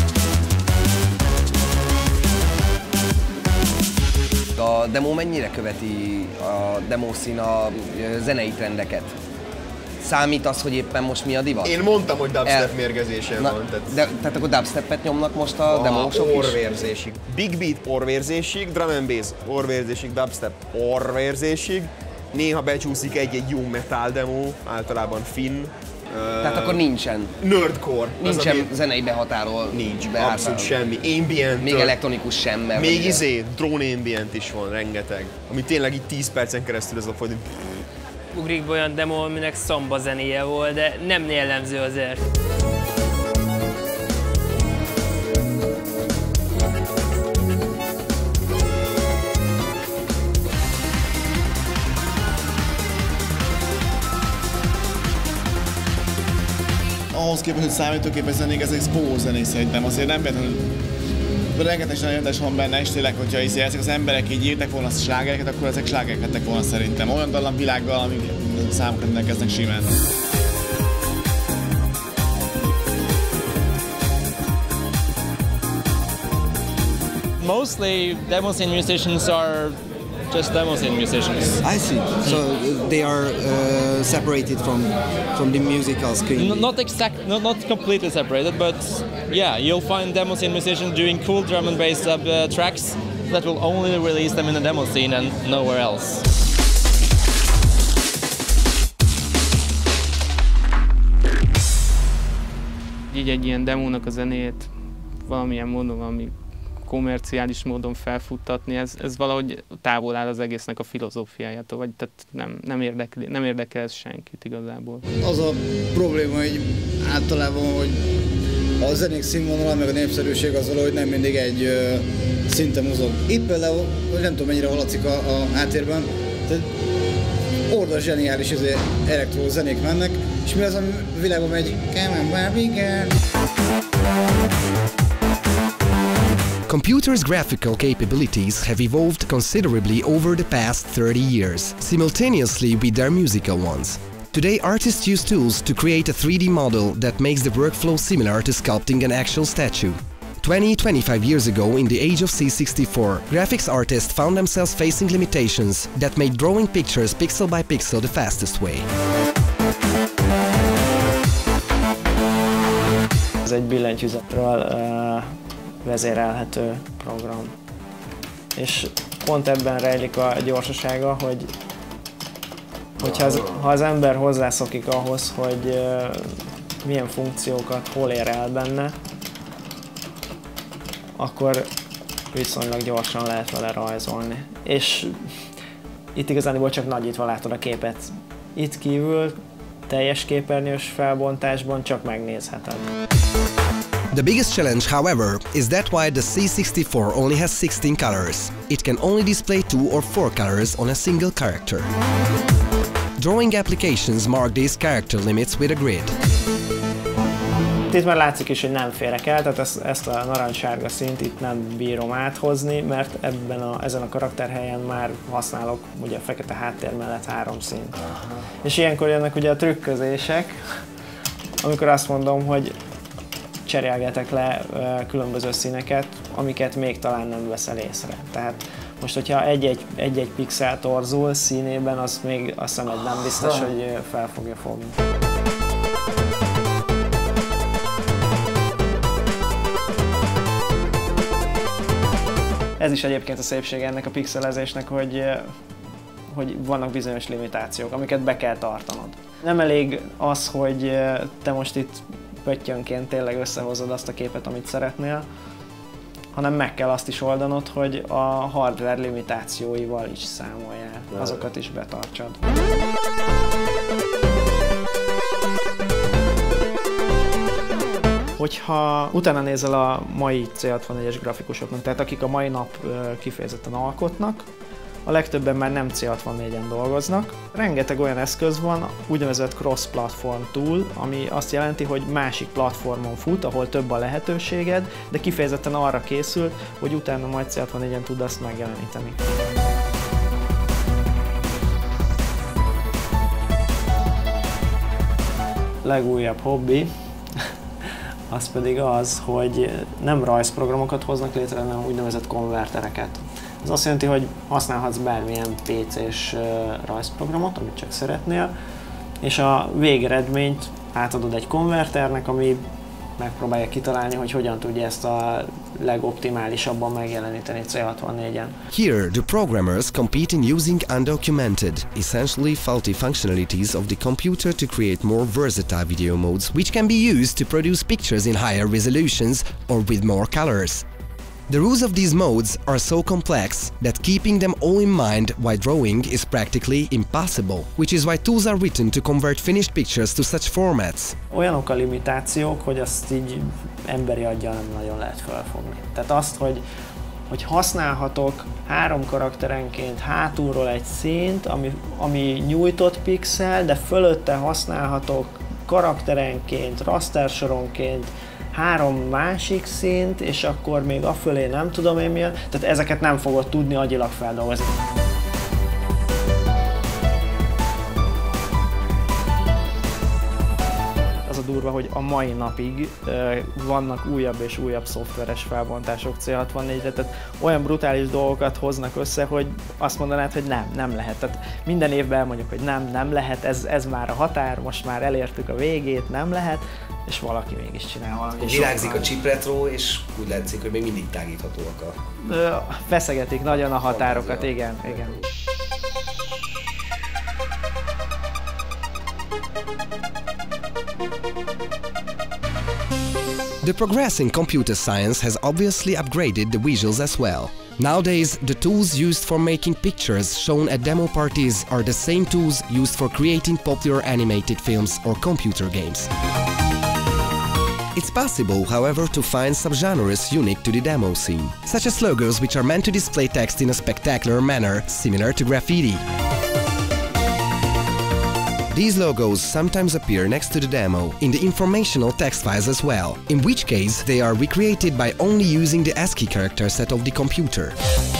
A demo mennyire követi a demószín a zenei trendeket? Számít az, hogy éppen most mi a divat? Én mondtam, hogy dubstep mérgezése van. Tehát akkor dubstepet nyomnak most a demósok is? Orvérzésig. Big beat orvérzésig, drum and bass orvérzésig, dubstep orvérzésig. Néha becsúszik egy jó metal demo, általában finn. Tehát akkor nincsen. Nerdcore. Nincsen zenei behatárol. Nincs, abszolút semmi. Ambient. Még elektronikus sem. Még drone ambient is van, rengeteg. Ami tényleg így 10 percen keresztül ez a folyam. Ugrik be olyan demo, aminek szamba zenéje volt, de nem jellemző azért. Ahhoz képest, hogy számítógépes zenék, ez egy bohó zenék szerintem. Azért nem véletlenül rengeteg zsenialitás van benne, és tényleg, hogyha ezek az emberek így írtak volna a slágereket, akkor ezek slágerek lettek volna szerintem. Olyan dallamvilággal, amik számukra rendelkeznek simán. mostly demo scene musicians are just demo scene musicians. I see. So they are separated from the musical scene. Not completely separated, but yeah, you'll find demo scene musicians doing cool drum and bass tracks that will only release them in the demo scene and nowhere else. Így egy ilyen demónak a zenéjét valamilyen módon, valami kommerciális módon felfuttatni, ez valahogy távol áll az egésznek a filozófiájától, vagy tehát nem érdekel ez senkit igazából. Az a probléma, hogy általában, hogy a zenék színvonala meg a népszerűség az valahogy nem mindig egy szinten mozog. Itt például, nem tudom mennyire hallatszik a háttérben, tehát ordas zseniális elektro zenék mennek, és mi az, ami világon megy? Come on, Barbie girl. Computers' graphical capabilities have evolved considerably over the past 30 years, simultaneously with their musical ones. Today, artists use tools to create a 3D model that makes the workflow similar to sculpting an actual statue. 20-25 years ago, in the age of C64, graphics artists found themselves facing limitations that made drawing pictures pixel by pixel the fastest way. Ez egy billentyűzetről vezérelhető program. És pont ebben rejlik a gyorsasága, ha az ember hozzászokik ahhoz, hogy milyen funkciókat hol ér el benne, akkor viszonylag gyorsan lehet vele rajzolni. És itt igazából csak nagyítva látod a képet. Itt kívül teljes képernyős felbontásban csak megnézheted. The biggest challenge, however, is that while the C64 only has 16 colors, it can only display 2 or 4 colors on a single character. Drawing applications mark these character limits with a grid. Itt már látszik is, hogy nem férek el, tehát ezt a narancssárga színt itt nem bírom áthozni, mert ezen a karakterhelyen már használok ugye a fekete háttér mellett 3 színt. És ilyenkor jönnek ugye a trükközések, amikor azt mondom, hogy cserélgetek le különböző színeket, amiket még talán nem veszel észre. Tehát most, hogyha egy-egy pixel torzul színében, az még a szemed nem biztos, hogy fel fogja fogni. Ez is egyébként a szépsége ennek a pixelezésnek, hogy vannak bizonyos limitációk, amiket be kell tartanod. Nem elég az, hogy te most itt pöttyönként tényleg összehozod azt a képet, amit szeretnél, hanem meg kell azt is oldanod, hogy a hardware limitációival is számoljál, azokat is betartsad. Hogyha utána nézel a mai C64-es grafikusoknak, tehát akik a mai nap kifejezetten alkotnak, a legtöbben már nem C64-en dolgoznak. Rengeteg olyan eszköz van, úgynevezett cross-platform tool, ami azt jelenti, hogy másik platformon fut, ahol több a lehetőséged, de kifejezetten arra készült, hogy utána majd C64-en tud azt megjeleníteni. Legújabb hobbi, az pedig az, hogy nem rajzprogramokat hoznak létre, hanem úgynevezett konvertereket. Ez azt jelenti, hogy használhatsz bármilyen PC-s rajzprogramot, amit csak szeretnél, és a végeredményt átadod egy konverternek, ami megpróbálja kitalálni, hogy hogyan tudja ezt a legoptimálisabban megjeleníteni C64-en. Here, the programmers compete in using undocumented, essentially faulty functionalities of the computer to create more versatile video modes, which can be used to produce pictures in higher resolutions or with more colors. The rules of these modes are so complex that keeping them all in mind while drawing is practically impossible, which is why tools are written to convert finished pictures to such formats. Olyanok a limitációk, hogy azt így emberi aggyal nem nagyon lehet felfogni. Tehát azt, hogy használhatok 3 karakterenként hátulról egy színt, ami nyújtott pixel, de fölötte használhatok karakterenként, rastersoronként 3 másik szint, és akkor még afölé nem tudom én milyen, tehát ezeket nem fogod tudni agyilag feldolgozni. Az a durva, hogy a mai napig vannak újabb és újabb szoftveres felbontások C64-re, tehát olyan brutális dolgokat hoznak össze, hogy azt mondanád, hogy nem lehet. Tehát minden évben elmondjuk, hogy nem lehet, ez már a határ, most már elértük a végét, nem lehet, és valaki mégis csinál valami. Virágzik a chip retro, és úgy látszik, hogy még mindig tágíthatóak a... Feszegetik nagyon a határokat, igen. The progress in computer science has obviously upgraded the visuals as well. Nowadays, the tools used for making pictures shown at demo parties are the same tools used for creating popular animated films or computer games. It's possible, however, to find subgenres unique to the demo scene, such as logos which are meant to display text in a spectacular manner, similar to graffiti. These logos sometimes appear next to the demo, in the informational text files as well, in which case they are recreated by only using the ASCII character set of the computer.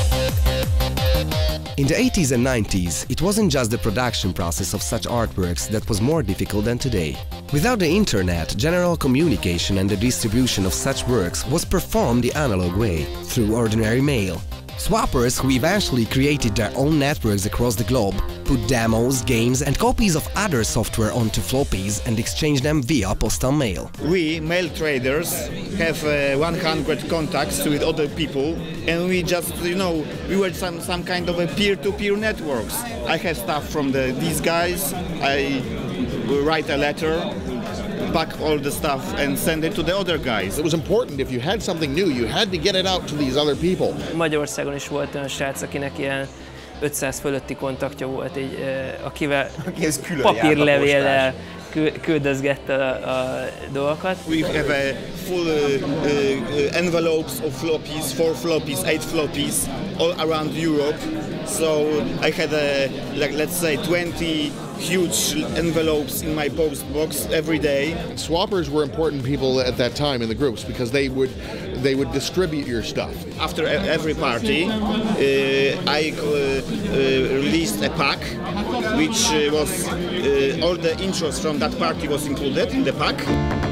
In the 80s and 90s, it wasn't just the production process of such artworks that was more difficult than today. Without the internet, general communication and the distribution of such works was performed the analog way, through ordinary mail. Swappers, who eventually created their own networks across the globe, put demos, games and copies of other software onto floppies and exchanged them via postal mail. We, mail traders, have 100 contacts with other people, and we just, we were some kind of a peer-to-peer networks. I have stuff from these guys, I write a letter, pack all the stuff and send it to the other guys. It was important, if you had something new, you had to get it out to these other people. Magyarországon is volt olyan srác, akinek ilyen 500 fölötti kontaktja volt, akivel papírlevéllel küldözgette a dolgokat. We have a full envelopes of floppies, 4 floppies, 8 floppies, all around Europe. So I had, let's say, 20 huge envelopes in my post box every day. Swappers were important people at that time in the groups because they would distribute your stuff. After every party, I released a pack, which was all the intros from that party was included in the pack.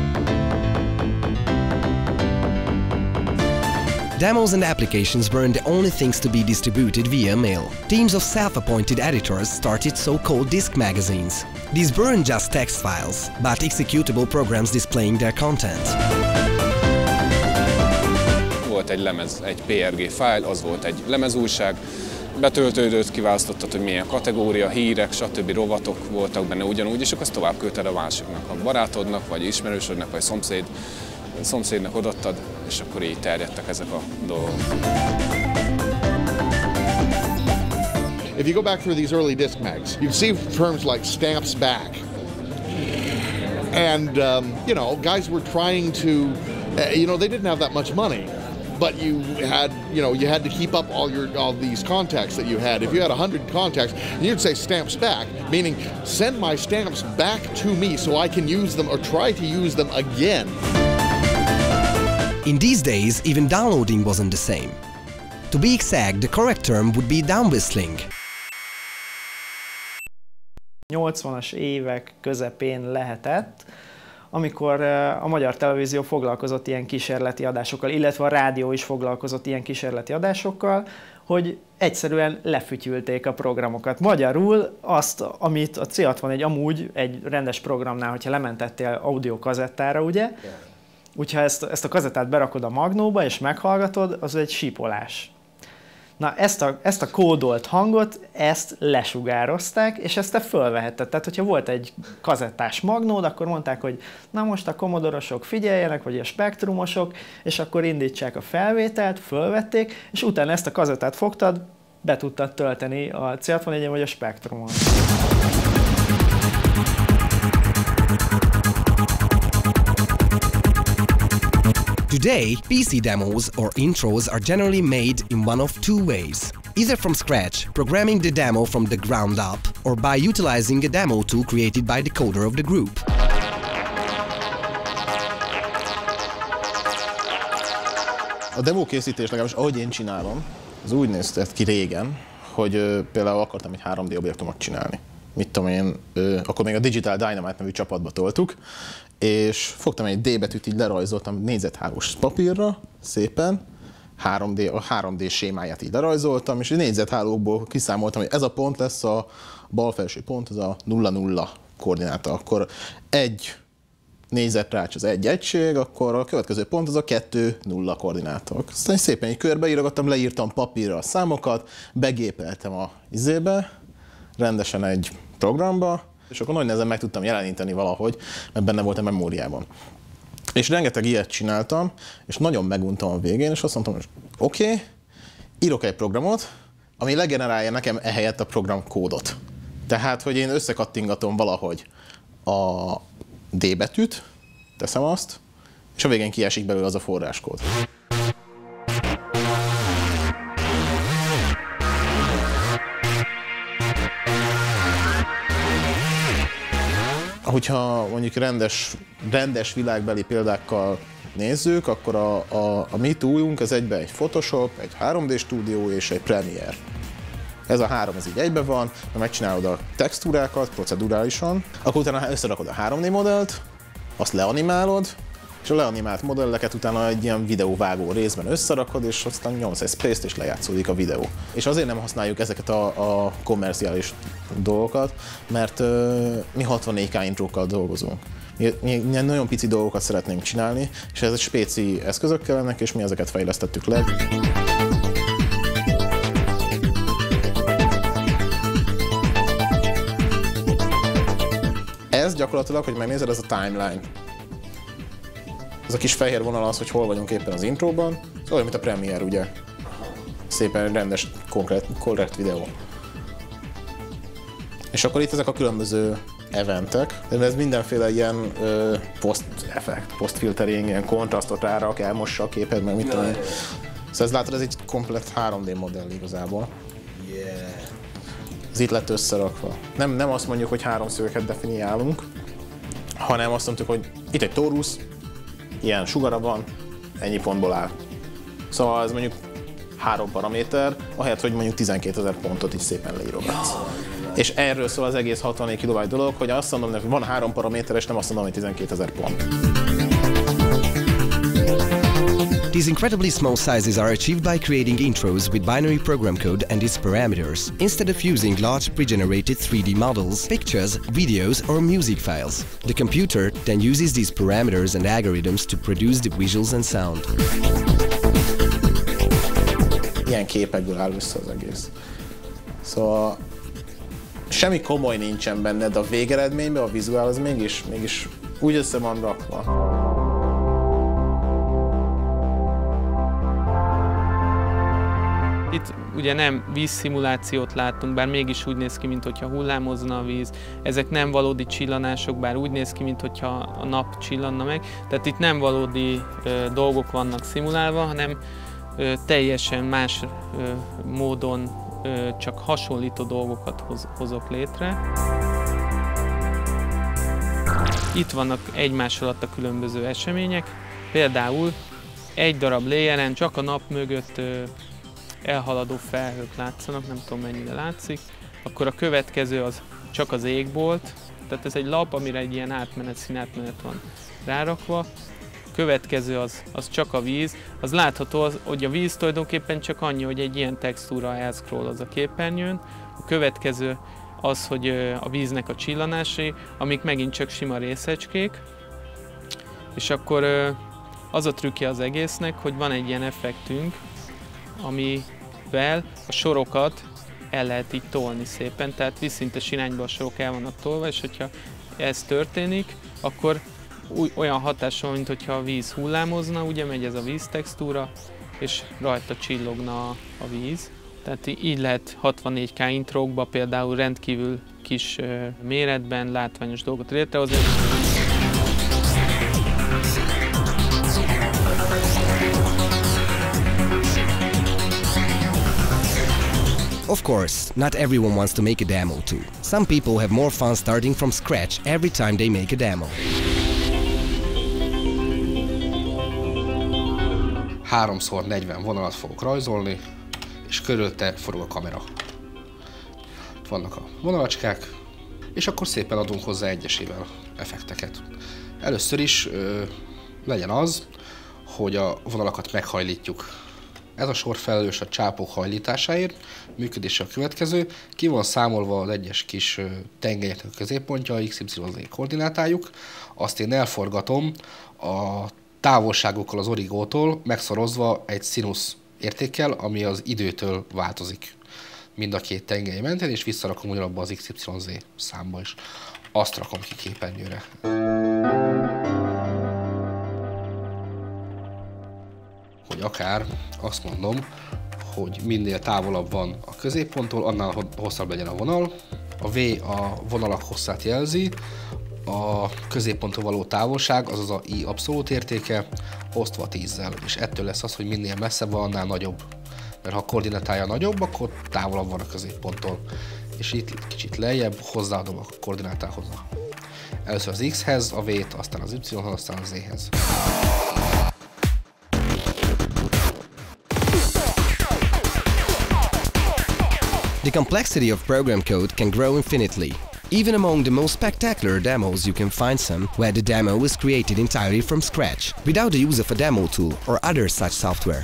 Demos and applications weren't the only things to be distributed via mail. Teams of self-appointed editors started so-called disk magazines. These weren't just text files, but executable programs displaying their content. Volt egy lemez, egy PRG fájl, az volt egy lemezújság, betöltődött, kiválasztottad, hogy milyen kategória, hírek, stb. Rovatok voltak benne ugyanúgy, és akkor azt tovább küldted a másiknak, a barátodnak, vagy ismerősödnek, vagy szomszédnak odaadtad, és akkor így terjedtek ezek a dolgok. If you go back through these early disc mags, you'd see terms like Stamps Back. And, guys were trying to, they didn't have that much money, but you had to keep up all these contacts that you had. If you had 100 contacts, you'd say Stamps Back, meaning send my stamps back to me so I can use them or try to use them again. In these days, even downloading wasn't the same. To be exact, the correct term would be downwhistling. 80-as évek közepén lehetett, amikor a Magyar Televízió foglalkozott ilyen kísérleti adásokkal, illetve a rádió is foglalkozott ilyen kísérleti adásokkal, hogy egyszerűen lefütyülték a programokat. Magyarul azt, amit a C64 amúgy egy rendes programnál, hogyha lementettél audio kazettára, ugye? Úgyha ezt a kazettát berakod a magnóba és meghallgatod, az egy sípolás. Na, ezt a kódolt hangot, ezt lesugározták, és ezt te fölvehetted. Tehát, hogyha volt egy kazettás magnód, akkor mondták, hogy na most a Commodore-osok figyeljenek, vagy a Spectrumosok, és akkor indítsák a felvételt, fölvették, és utána ezt a kazettát fogtad, be tudtad tölteni a C64-en vagy a Spectrumon. Today, PC demos or intros are generally made in one of two ways. Either from scratch, programming the demo from the ground up, or by utilizing a demo tool created by the coder of the group. A demo készítés, legalábbis ahogy én csinálom, az úgy nézett ki régen, hogy például akartam egy 3D objektumot csinálni. mit tudom én, akkor még a Digital Dynamite nevű csapatba toltuk, és fogtam egy D betűt, így lerajzoltam négyzethálós papírra, szépen, a 3D sémáját így lerajzoltam, és négyzethálókból kiszámoltam, hogy ez a pont lesz a bal felső pont, az a 0-0 koordináta. Akkor egy négyzetrács az egy egység, akkor a következő pont az a 2-0 koordináta. Aztán szépen így körbeírogattam, leírtam papírra a számokat, begépeltem a izébe, rendesen egy programba, és akkor nagy nehezen meg tudtam jeleníteni valahogy, mert benne volt a memóriában. És rengeteg ilyet csináltam, és nagyon meguntam a végén, és azt mondtam, hogy oké, írok egy programot, ami legenerálja nekem ehelyett a program kódot. Tehát, hogy én összekattingatom valahogy a D betűt, teszem azt, és a végén kiesik belőle az a forráskód. Hogyha mondjuk rendes világbeli példákkal nézzük, akkor a mi túlunk az egyben egy Photoshop, egy 3D stúdió és egy Premiere. Ez a három, ez így egyben van, megcsinálod a textúrákat procedurálisan, akkor utána összerakod a 3D modellt, azt leanimálod, és a leanimált modelleket utána egy ilyen videóvágó részben összerakod, és aztán nyomsz egy space-t, és lejátszódik a videó. És azért nem használjuk ezeket a kommerciális dolgokat, mert mi 64K intrókkal dolgozunk. Mi nagyon pici dolgokat szeretnénk csinálni, és ez egy spéci eszközök kellenek, és mi ezeket fejlesztettük le. Ez gyakorlatilag, hogy megnézed, ez a timeline. Ez a kis fehér vonal az, hogy hol vagyunk éppen az intróban. Ez olyan, mint a Premiere, ugye? Szépen rendes, korrekt videó. És akkor itt ezek a különböző eventek. Ez mindenféle ilyen post-effekt, post-filtering, ilyen kontrasztot rárak, elmossa a képed, meg mit tudom én. Szóval ez látod, ez egy komplett 3D modell igazából. Ez itt lett összerakva. Nem azt mondjuk, hogy háromszögeket definiálunk, hanem azt mondjuk, hogy itt egy tórusz, ilyen sugara van, ennyi pontból áll. Szóval ez mondjuk 3 paraméter, ahelyett, hogy mondjuk 12 000 pontot így szépen leírogatsz. És erről szól az egész 64 kilobyte dolog, hogy azt mondom, hogy van 3 paraméter, és nem azt mondom, hogy 12 000 pont. These incredibly small sizes are achieved by creating intros with binary program code and its parameters, instead of using large pre-generated 3D models, pictures, videos or music files. The computer then uses these parameters and algorithms to produce the visuals and sound. Ilyen képekből áll össze az egész. Szóval semmi komoly nincsen benne, de a végeredményben a vizuál az mégis úgy össze van rakva. Itt ugye nem vízszimulációt láttunk, bár mégis úgy néz ki, mintha hullámozna a víz. Ezek nem valódi csillanások, bár úgy néz ki, mintha a nap csillanna meg. Tehát itt nem valódi dolgok vannak szimulálva, hanem teljesen más módon csak hasonlító dolgokat hozok létre. Itt vannak egymás alatt a különböző események. Például egy darab layeren csak a nap mögött elhaladó felhők látszanak, nem tudom mennyire látszik. Akkor a következő az csak az égbolt, tehát ez egy lap, amire egy ilyen színátmenet van rárakva. A következő az csak a víz. Az látható, hogy a víz tulajdonképpen csak annyi, hogy egy ilyen textúra elszkroll a képernyőn. A következő az, hogy a víznek a csillanásai, amik megint csak sima részecskék. És akkor az a trükkje az egésznek, hogy van egy ilyen effektünk, amivel a sorokat el lehet így tolni szépen, tehát vízszintes irányba a sorok el vannak tolva, és hogyha ez történik, akkor olyan hatás van, mintha a víz hullámozna, ugye megy ez a víztextúra, és rajta csillogna a víz. Tehát így lehet 64K intrókba például rendkívül kis méretben látványos dolgot létrehozni. Of course, not everyone wants to make a demo too. Some people have more fun starting from scratch every time they make a demo. 3x40 vonalat fogok rajzolni, és körülötte forog a kamera. Vannak a vonalacskák, és akkor szépen adunk hozzá egyesével effekteket. Először is legyen az, hogy a vonalakat meghajlítjuk. Ez a sor felelős a csápok hajlításáért, működése a következő. Ki van számolva az egyes kis tengelyeknek a középpontja, XYZ koordinátájuk, azt én elforgatom a távolságokkal az origótól, megszorozva egy színusz értékkel, ami az időtől változik mind a két tengely mentén, és visszarakom ugyanabba az XYZ számba is. Azt rakom ki képernyőre. Hogy akár azt mondom, hogy minél távolabb van a középponttól, annál hosszabb legyen a vonal. A V a vonalak hosszát jelzi, a középponttól való távolság, azaz a I abszolút értéke, osztva 10-zel, és ettől lesz az, hogy minél messzebb van, annál nagyobb. Mert ha a koordinátája nagyobb, akkor távolabb van a középponttól. És itt kicsit lejjebb hozzáadom a koordinátához. Először az X-hez, a V-t, aztán az Y-hoz, aztán az Z-hez. The complexity of program code can grow infinitely. Even among the most spectacular demos you can find some where the demo is created entirely from scratch, without the use of a demo tool or other such software.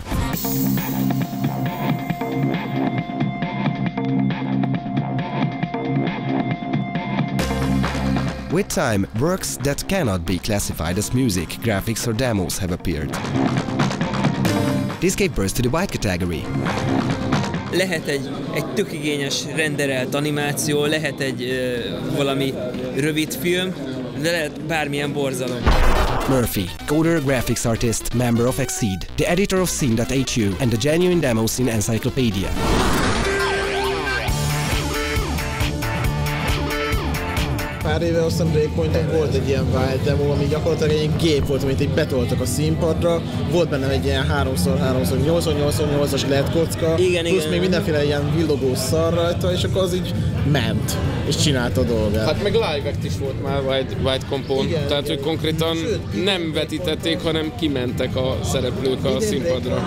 With time, works that cannot be classified as music, graphics or demos have appeared. This gave birth to the white category. Lehet egy tök igényes renderelt animáció, lehet egy valami rövid film, de lehet bármilyen borzalom. Murphy, coder, graphics artist, member of Exceed, the editor of Scene.hu and the Genuine Demo Scene Encyclopedia. Pár éve azt hiszem Breakpointon volt egy ilyen wild demo, ami gyakorlatilag egy gép volt, amit így betoltak a színpadra. Volt benne egy ilyen 3x3x88-as LED kocka, plusz még mindenféle ilyen villogó szar rajta, és akkor az így ment, és csinálta a dolgát. Hát meg live act is volt már White Compon, tehát hogy konkrétan nem vetítették, hanem kimentek a szereplők a színpadra.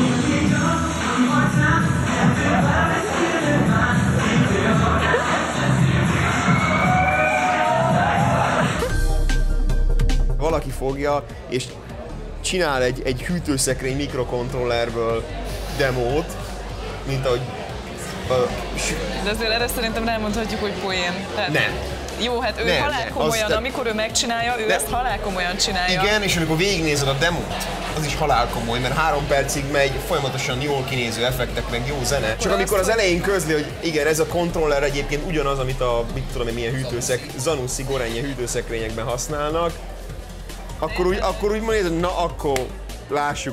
Valaki fogja és csinál egy hűtőszekrény mikrokontrollerből demót, mint ahogy... De azért erre szerintem nem mondhatjuk, hogy poén. Nem. Jó, hát ő halálkomolyan, amikor ő megcsinálja, ő ezt halálkomolyan csinálja. Igen, és amikor végignézed a demót, az is halálkomoly, mert 3 percig megy folyamatosan jól kinéző effektek, meg jó zene. Csak amikor az elején közli, hogy igen, ez a kontroller egyébként ugyanaz, amit a, mit tudom én, milyen Zanussi Gorenje hűtőszekrényekben használnak, akkor úgy mondod, na akkor lássuk.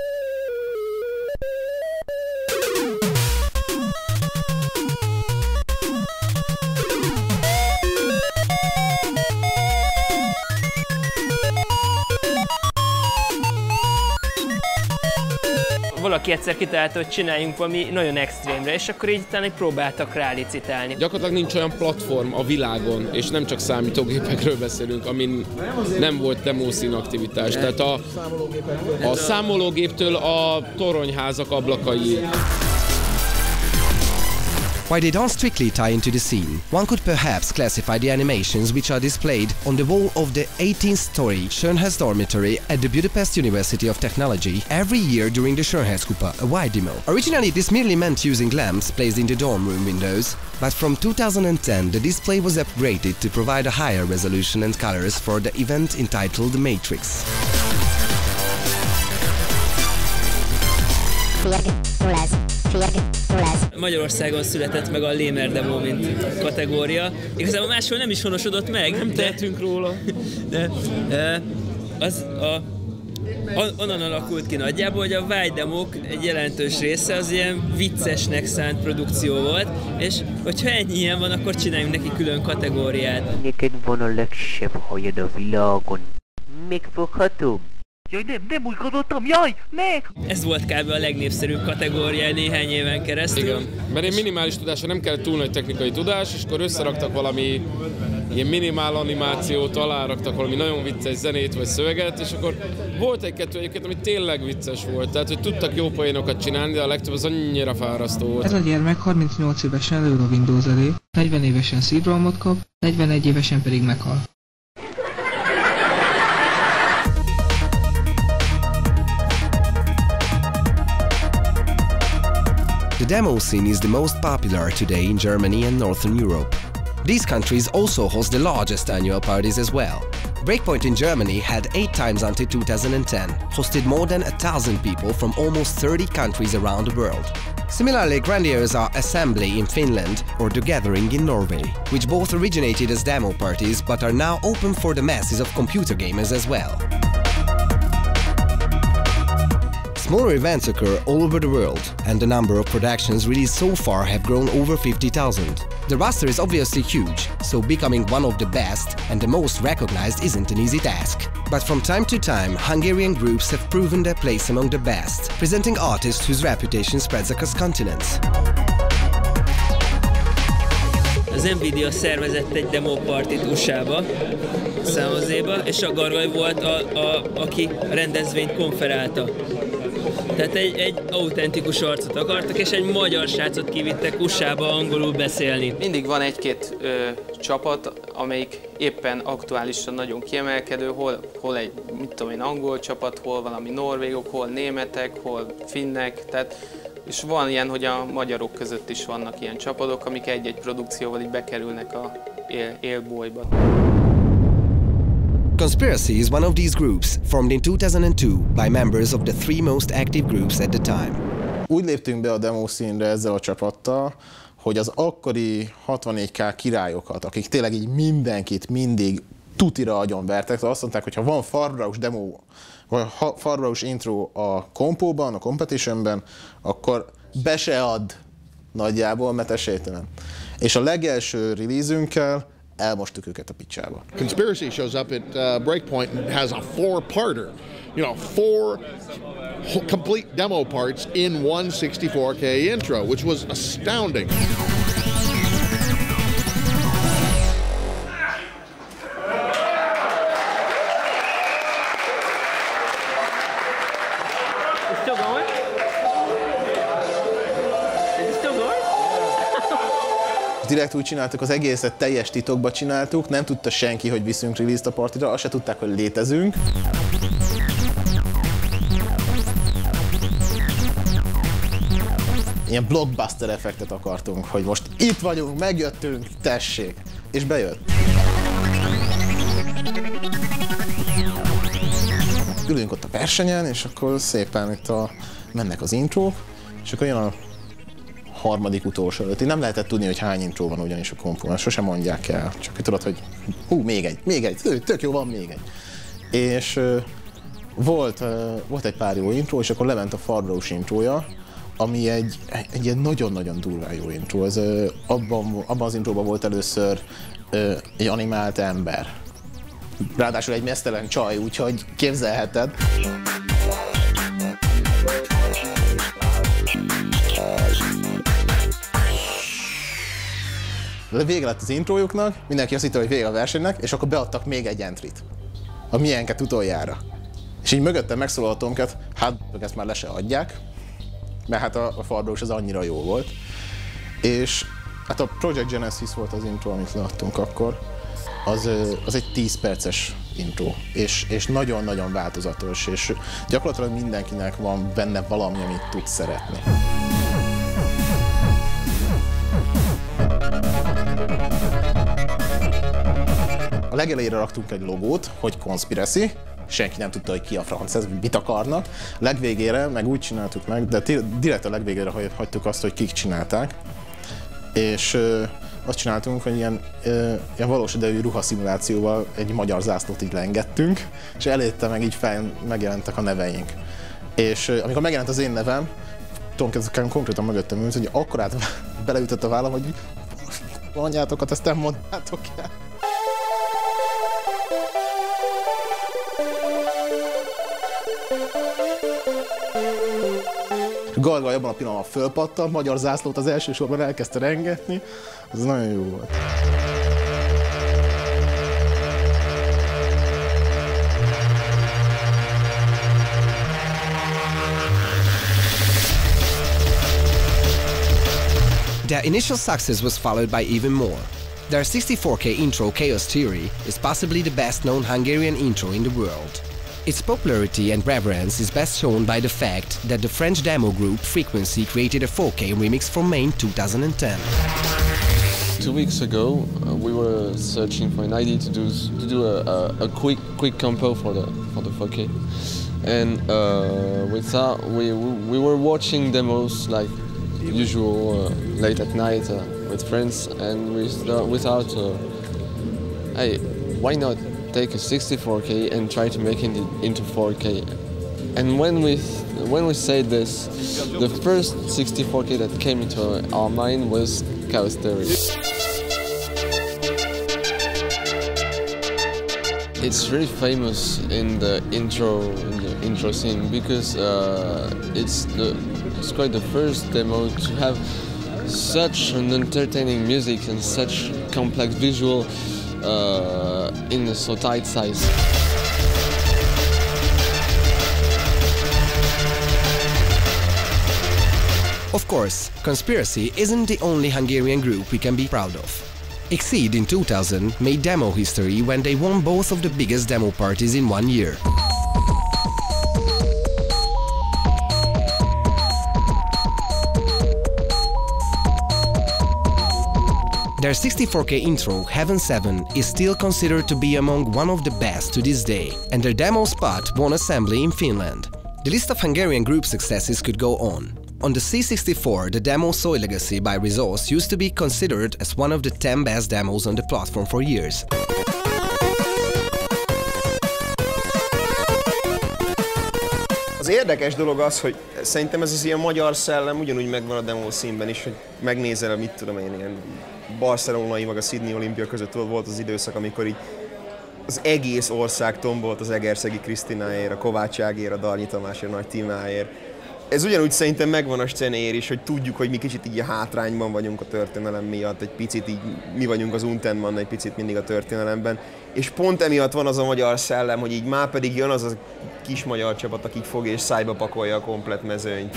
Valaki egyszer kitalálta, hogy csináljunk valami nagyon extrémre, és akkor így utána próbáltak rálicitálni. Gyakorlatilag nincs olyan platform a világon, és nem csak számítógépekről beszélünk, amin nem volt demószín aktivitás. Tehát a számológéptől a toronyházak ablakai. While they don't strictly tie into the scene, one could perhaps classify the animations which are displayed on the wall of the 18th-story Schönhaus dormitory at the Budapest University of Technology every year during the Schönhauskupa, a wide demo. Originally this merely meant using lamps placed in the dorm room windows, but from 2010 the display was upgraded to provide a higher resolution and colors for the event entitled Matrix. Magyarországon született meg a Lémer Demo, mint kategória. Igazából máshol nem is honosodott meg. Nem tehetünk róla. De onnan alakult ki nagyjából, hogy a White Demók egy jelentős része az ilyen viccesnek szánt produkció volt, és hogyha ennyi ilyen van, akkor csináljunk neki külön kategóriát. Neked van a legsebb hajad a világon. Megfoghatom? Jaj, nem úgy gondoltam, jaj, meg! Ez volt kb. A legnépszerűbb kategória néhány éven keresztül. Igen, mert egy minimális tudásra nem kellett túl nagy technikai tudás, és akkor összeraktak valami ilyen minimál animációt, aláraktak valami nagyon vicces zenét vagy szöveget, és akkor volt egy-kettő egyébként, ami tényleg vicces volt, tehát hogy tudtak jó poénokat csinálni, de a legtöbb az annyira fárasztó volt. Ez a gyermek 38 évesen előr a Windows elé, 40 évesen szívrohamot kap, 41 évesen pedig meghal. The demo scene is the most popular today in Germany and Northern Europe. These countries also host the largest annual parties as well. Breakpoint in Germany had 8 times until 2010, hosted more than 1,000 people from almost 30 countries around the world. Similarly grandiose are Assembly in Finland or The Gathering in Norway, which both originated as demo parties but are now open for the masses of computer gamers as well. Smaller events occur all over the world, and the number of productions released so far have grown over 50,000. The roster is obviously huge, so becoming one of the best and the most recognized isn't an easy task. But from time to time, Hungarian groups have proven their place among the best, presenting artists whose reputation spreads across continents. Az Nvidia szervezett egy demopartit USA-ba, San Jose-ba, és a Gargaj volt, aki a rendezvényt konferálta. Tehát egy autentikus arcot akartak, és egy magyar srácot kivittek USA-ba angolul beszélni. Mindig van egy-két csapat, amelyik éppen aktuálisan nagyon kiemelkedő, hol egy, mit tudom én, angol csapat, hol valami norvégok, hol németek, hol finnek, tehát és van ilyen, hogy a magyarok között is vannak ilyen csapatok, amik egy-egy produkcióval így bekerülnek a élbolyba. Conspiracy is one of these groups, formed in 2002 by members of the 3 most active groups at the time. Úgy léptünk be a demo színre ezzel a csapattal, hogy az akkori 64K királyokat, akik tényleg így mindenkit mindig tutira agyonvertek, azt mondták, hogy ha van Farbraus demo, vagy Farbraus intro a kompóban, a competitionben, akkor be se ad nagyjából, mert esélytelen. És a legelső release-ünkkel elmostuk őket a picsába. Conspiracy shows up at Breakpoint and has a 4-parter. You know, 4 complete demo parts in one 64K intro, which was astounding. Direkt úgy csináltuk, az egészet teljes titokba csináltuk, nem tudta senki, hogy viszünk release-t a partira, azt se tudták, hogy létezünk. Ilyen blockbuster effektet akartunk, hogy most itt vagyunk, megjöttünk, tessék! És bejött. Ülünk ott a versenyen, és akkor szépen itt mennek az intrók, és akkor jön a harmadik utolsó előtt. Nem lehetett tudni, hogy hány intro van ugyanis a kompóban, sosem mondják el. Csak hogy tudod, hogy még egy, tök jó, van még egy. És volt egy pár jó intro, és akkor lement a Farbraus intrója, ami egy ilyen nagyon-nagyon durván jó intro. Ez, abban az intróban volt először egy animált ember. Ráadásul egy meztelen csaj, úgyhogy képzelheted. Vége lett az intrójuknak, mindenki azt hitte, hogy vége a versenynek, és akkor beadtak még egy entryt. A miénket utoljára. És így mögöttem megszólal a Tomcat, hát ezt már le se adják, mert hát a Farbraus az annyira jó volt. És hát a Project Genesis volt az intro, amit leadtunk akkor. Az egy 10 perces intro, és nagyon-nagyon változatos, és gyakorlatilag mindenkinek van benne valami, amit tud szeretni. A legelejére raktunk egy logót, hogy Conspiracy, senki nem tudta, hogy ki a franc ez, mit akarnak. Legvégére meg úgy csináltuk meg, de direkt a legvégére hagytuk azt, hogy kik csinálták. És azt csináltunk, hogy ilyen valós idejű ruhaszimulációval egy magyar zászlót így leengedtünk, és előtte meg így megjelentek a neveink. És amikor megjelent az én nevem, Tom konkrétan mögöttem ült, hogy akkorát beleütött a vállam, hogy anyátokat, ezt nem mondjátok el. Gargaj abban a pillanatban fölpattant, magyar zászlót az első sorban elkezdte rengetni, ez nagyon jó volt. Their initial success was followed by even more. Their 64K intro Chaos Theory is possibly the best known Hungarian intro in the world. Its popularity and reverence is best shown by the fact that the French demo group Frequency created a 4K remix for Main 2010. 2 weeks ago, we were searching for an idea to do a quick compo for the 4K, and we were watching demos like usual late at night with friends, and we thought, hey, why not take a 64K and try to make it into 4K? And when we said this, the first 64K that came into our mind was Chaos Theory. It's really famous in the intro scene because it's quite the first demo to have such an entertaining music and such complex visual in a so tight size. Of course, Conspiracy isn't the only Hungarian group we can be proud of. Exceed in 2000 made demo history when they won both of the biggest demo parties in 1 year. Their 64K intro, Heaven 7, is still considered to be among one of the best to this day, and their demo spot won Assembly in Finland. The list of Hungarian group successes could go on. On the C64, the demo Soy Legacy by Resource used to be considered as one of the 10 best demos on the platform for years. Az érdekes dolog az, hogy szerintem ez az ilyen magyar szellem ugyanúgy megvan a demo színben is, hogy megnézel, mit tudom én, ilyen barcelonai meg a Sydney olimpia között volt az időszak, amikor így az egész ország tombolt az Egerszegi Krisztináért, a Kovács Ágér, a Darnyi Tamásért, a Nagy Tímáért. Ez ugyanúgy szerintem megvan a szenér is, hogy tudjuk, hogy mi kicsit így a hátrányban vagyunk a történelem miatt, egy picit így mi vagyunk az Untenman egy picit mindig a történelemben, és pont emiatt van az a magyar szellem, hogy így már pedig jön az a kis magyar csapat, aki fogja és szájba pakolja a komplett mezőnyt.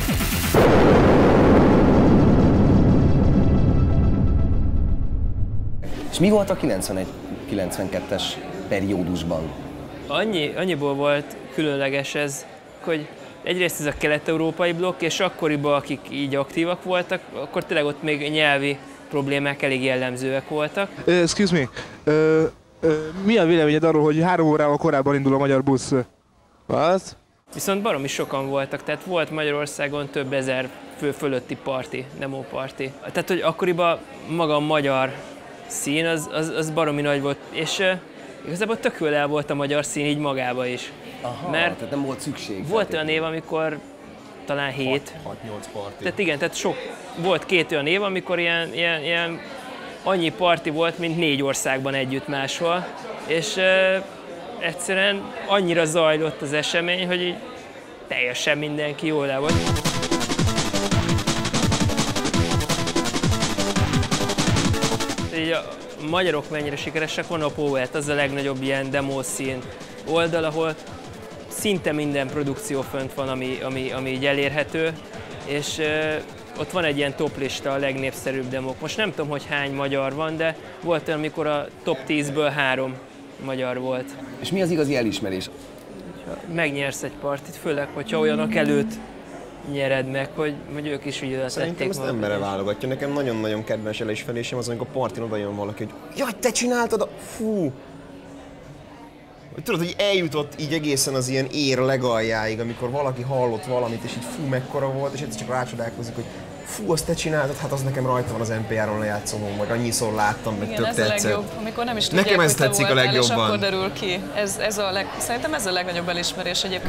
És mi volt a 91-92-es periódusban? Annyiból volt különleges ez, hogy egyrészt ez a kelet-európai blokk, és akkoriban, akik így aktívak voltak, akkor tényleg ott még nyelvi problémák elég jellemzőek voltak. Excuse me, mi a véleményed arról, hogy 3 órával korábban indul a magyar busz? What? Viszont baromi sokan voltak, tehát volt Magyarországon több ezer fő fölötti parti, demo parti. Tehát, hogy akkoriban maga a magyar szín az baromi nagy volt, és igazából tökül el volt a magyar szín így magába is. Aha, mert tehát nem volt szükség. Volt olyan év, amikor talán 7. 6-8 parti. Tehát igen, tehát volt 2 olyan év, amikor ilyen annyi parti volt, mint 4 országban együtt máshol, és egyszerűen annyira zajlott az esemény, hogy így teljesen mindenki jól el volt. Így a magyarok mennyire sikeresek, van a Poet, az a legnagyobb ilyen demószín oldal, ahol szinte minden produkció fönt van, ami így elérhető, és ott van egy ilyen toplista a legnépszerűbb demók. Most nem tudom, hogy hány magyar van, de volt olyan, amikor a top 10-ből 3 magyar volt. És mi az igazi elismerés? Megnyersz egy partit, főleg, hogyha olyanok előtt nyered meg, hogy ők is ügyeltették. Szerintem ezt emberre válogatja. Nekem nagyon-nagyon kedves elismerésem az, amikor partin oda jön valaki, hogy jaj, te csináltad a... Fú! Tudod, hogy eljutott így egészen az ilyen ér legaljáig, amikor valaki hallott valamit, és így fú, mekkora volt, és egyszer csak rácsodálkozik, hogy fú, azt te csináltad, hát az nekem rajta van az NPR-on lejátszomon, meg annyiszor láttam, meg tök tetszett. Ez a legjobb, amikor nem is tudják, nekem ez hogy te tetszik voltál, a legjobban. és akkor derül ki. Szerintem ez a legnagyobb elismerés egyébként.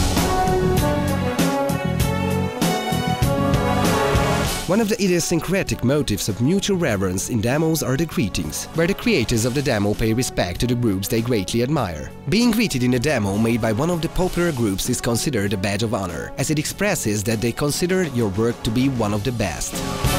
One of the idiosyncratic motives of mutual reverence in demos are the greetings, where the creators of the demo pay respect to the groups they greatly admire. Being greeted in a demo made by one of the popular groups is considered a badge of honor, as it expresses that they consider your work to be one of the best.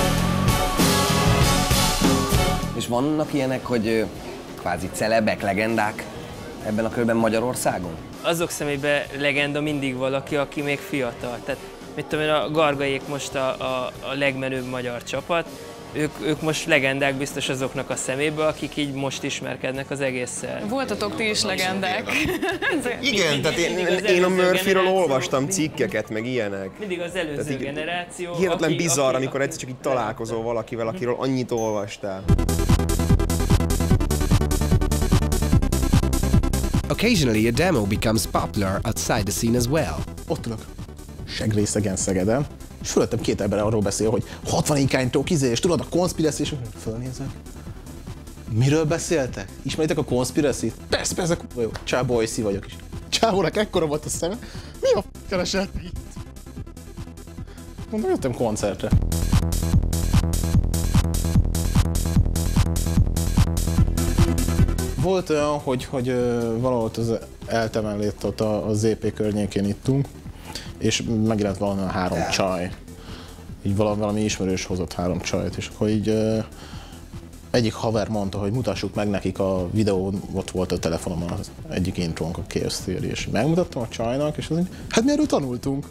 És vannak ilyenek, hogy kvázi celebek, legendák ebben a körben Magyarországon? Azok szemében legenda mindig valaki, aki még fiatal. Tehát mit tudom én, a Gargaiék most a legmenőbb magyar csapat, ők most legendák biztos azoknak a szemébe, akik így most ismerkednek az egésszel. Voltatok ti is legendák. Igen, tehát én a Murphyről olvastam cikkeket, meg ilyenek. Mindig az előző generáció. Hihetetlen bizarr, amikor egyszer csak így találkozol valakivel, akiről annyit olvastál. Occasionally, a demo becomes popular outside the scene as well. Ott ülök segrészegen Szegeden, és fölöttem két ember arról beszél, hogy 60 ikánytól és tudod a Conspiracy, és fölnézek. Miről beszéltek? Ismeritek a Conspiracy-t? Persze, persze, jó. Csá, Boyce vagyok is. Csávónak ekkora volt a szeme. Mi a keresett itt? Mondom, jöttem koncertre. Volt olyan, hogy valahol az ELTE mellett ott a ZP környékén ittunk, és megjelent valahol 3 csaj. Így valami ismerős hozott 3 csajt, és akkor így egyik haver mondta, hogy mutassuk meg nekik a videón, ott volt a telefonom az egyik intrónk, a Chaos Theory, és megmutattam a csajnak, és az így, hát mi erről tanultunk.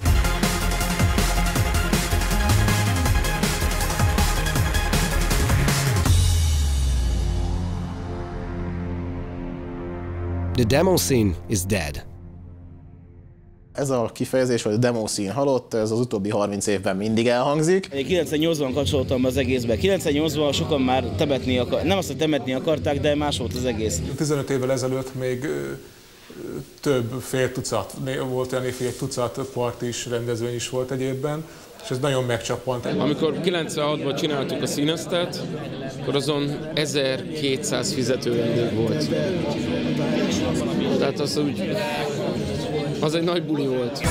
The demo scene is dead. Ez a kifejezés, vagy a demo scene halott, ez az utóbbi 30 évben mindig elhangzik. Én 98-ban kapcsoltam az egészbe. 98-ban sokan már nem azt, hogy temetni akarták, de más volt az egész. 15 évvel ezelőtt még több fél tucat, volt olyan fél tucat partis rendezvény is volt egy évben, és ez nagyon megcsappant. Amikor 96-ban csináltuk a Színesztet, akkor azon 1200 fizetővendég volt. Tehát az egy nagy buli volt.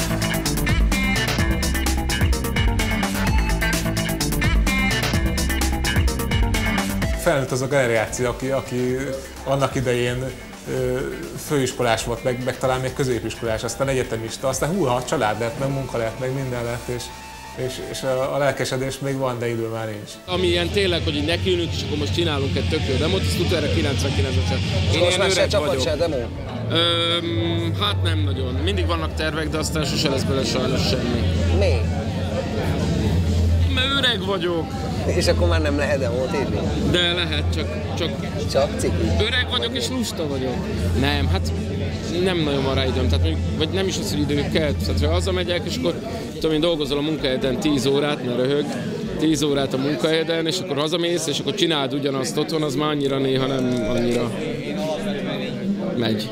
Felnőtt az a generáció, aki annak idején főiskolás volt, meg talán még középiskolás, aztán egyetemista, aztán húha, család lett, meg munka lett, meg minden lett, és a lelkesedés még van, de idő már nincs. Ami ilyen tényleg, hogy így nekiülünk, és akkor most csinálunk egy tök jó demót, azt utána 99-et. Én most már se csapat, se demo? Hát nem nagyon. Mindig vannak tervek, de aztán sose lesz bele sajnos semmi. Mi? Mert öreg vagyok. És akkor már nem lehet demót írni? De lehet, csak ciki. Öreg vagyok és lusta vagyok. Nem, hát nem nagyon van rá időm, tehát vagy nem is az, hogy időm kell. Tehát ha hazamegyek, és akkor tudom, én dolgozol a munkahelyeden 10 órát, mert röhög, 10 órát a munkahelyeden, és akkor hazamész, és akkor csináld ugyanazt otthon, az már annyira néha nem annyira megy.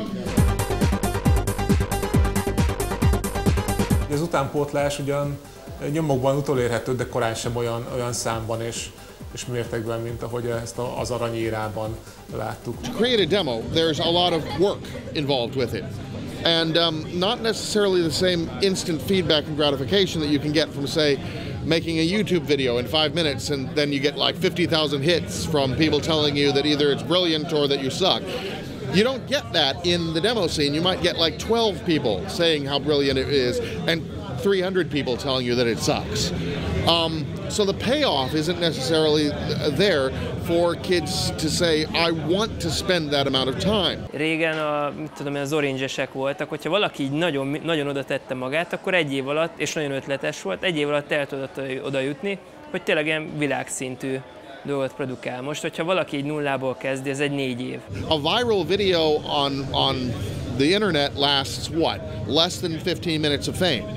Az utánpótlás ugyan nyomokban utolérhető, de korán sem olyan számban és mértékben, mint ahogy ezt az aranyérában láttuk. To create a demo, there's a lot of work involved with it. And not necessarily the same instant feedback and gratification that you can get from, say, making a YouTube video in 5 minutes and then you get like 50,000 hits from people telling you that either it's brilliant or that you suck. You don't get that in the demo scene. You might get like 12 people saying how brilliant it is and 300 people telling you that it sucks. So the payoff isn't necessarily there for kids to say, I want to spend that amount of time. Régen az orange-esek voltak, hogyha valaki így nagyon, nagyon oda tette magát, akkor egy év alatt, és nagyon ötletes volt, egy év alatt el tudott oda jutni, hogy tényleg ilyen világszintű dolgot produkál. Most, hogyha valaki így nullából kezdi, ez egy 4 év. A viral video on the internet lasts what? Less than 15 minutes of fame.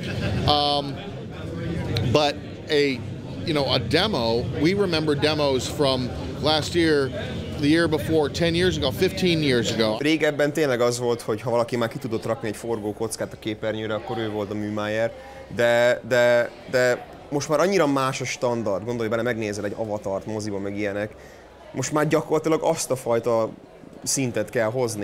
But a demo, we remember demos from last year, the year before, 10 years ago, 15 years ago. Régebben tényleg az volt, hogy ha valaki már ki tudott rakni egy forgókockát a képernyőre, akkor ő volt a Műmájer, de most már annyira más a standard, gondolj bele, megnézel egy Avatart moziban, meg ilyenek, most már gyakorlatilag azt a fajta szintet kell hozni.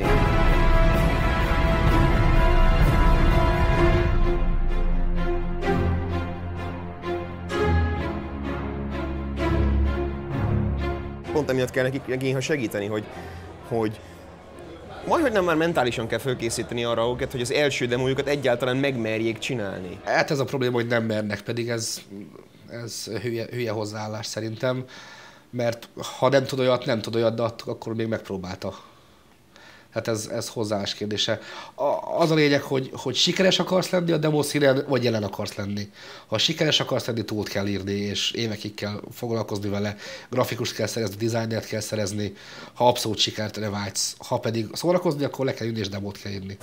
Pont emiatt kell nekik néha segíteni, hogy majdhogy nem már mentálisan kell fölkészíteni arra őket, hogy az első demójukat egyáltalán megmerjék csinálni. Hát ez a probléma, hogy nem mernek, pedig ez hülye hozzáállás szerintem, mert ha nem tud olyat, de akkor még megpróbálta. Hát ez hozzáállás kérdése. Az a lényeg, hogy sikeres akarsz lenni a demo színen, vagy jelen akarsz lenni. Ha sikeres akarsz lenni, túlt kell írni, és évekig kell foglalkozni vele, grafikust kell szerezni, designert kell szerezni, ha abszolút sikertre vágysz. Ha pedig szórakozni, akkor le kell ülni és demót kell írni.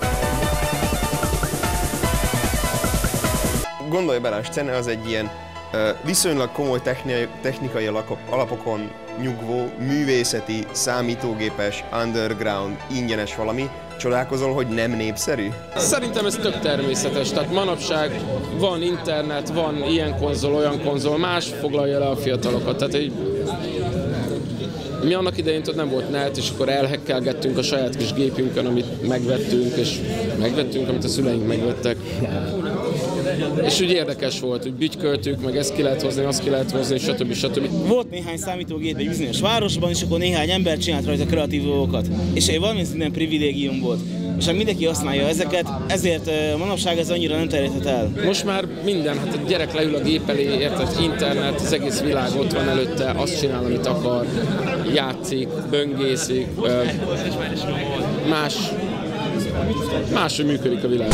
Gondolj bele, a scene az egy ilyen viszonylag komoly technikai alapokon nyugvó, művészeti, számítógépes, underground, ingyenes valami. Csodálkozol, hogy nem népszerű? Szerintem ez tök természetes, tehát manapság van internet, van ilyen konzol, olyan konzol, más foglalja le a fiatalokat. Tehát mi annak idején nem volt net, és akkor elhekkelgettünk a saját kis gépünkön, amit megvettünk, amit a szüleink megvettek. És úgy érdekes volt, hogy bütyköltük, meg ezt ki lehet hozni, azt ki lehet hozni, stb. Volt néhány számítógép egy bizonyos városban, és akkor néhány ember csinált rajta kreatív dolgokat. És valamilyen szinten privilégium volt. És mindenki használja ezeket, ezért manapság ez annyira nem terjedhet el. Most már minden, hát a gyerek leül a gép elé, érted, internet, az egész világ ott van előtte, azt csinál, amit akar, játszik, böngészik, máshogy működik a világ.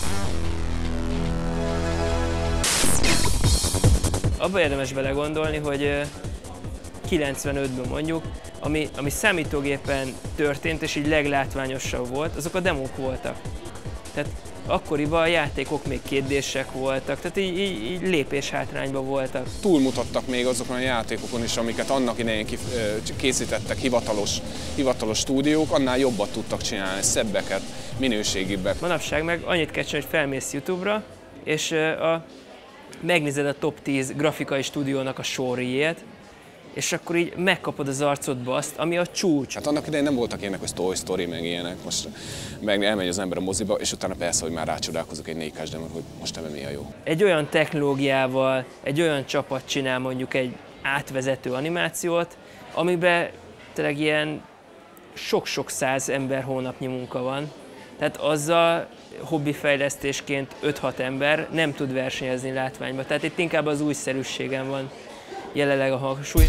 Abba érdemes belegondolni, hogy 95-ben mondjuk, ami számítógépen történt, és így leglátványosabb volt, azok a demók voltak. Tehát akkoriban a játékok még kérdések voltak, tehát így lépéshátrányban voltak. Túlmutattak még azokon a játékokon is, amiket annak idején készítettek hivatalos stúdiók, annál jobbat tudtak csinálni, szebbeket, minőségibbek. Manapság meg annyit kell csinálni, hogy felmész YouTube-ra, és megnézed a top 10 grafikai stúdiónak a sorjét, és akkor így megkapod az arcodba azt, ami a csúcs. Hát annak idején nem voltak ilyenek, hogy Toy Story, meg ilyenek. Most meg elmegy az ember a moziba, és utána persze, hogy már rácsodálkozok egy 4K-s demon, hogy most ebben mi a jó. Egy olyan technológiával, egy olyan csapat csinál mondjuk egy átvezető animációt, amiben tényleg ilyen sok-sok száz ember hónapnyi munka van. Tehát azzal hobbifejlesztésként 5-6 ember nem tud versenyezni látványba. Tehát itt inkább az újszerűségen van jelenleg a hangsúly.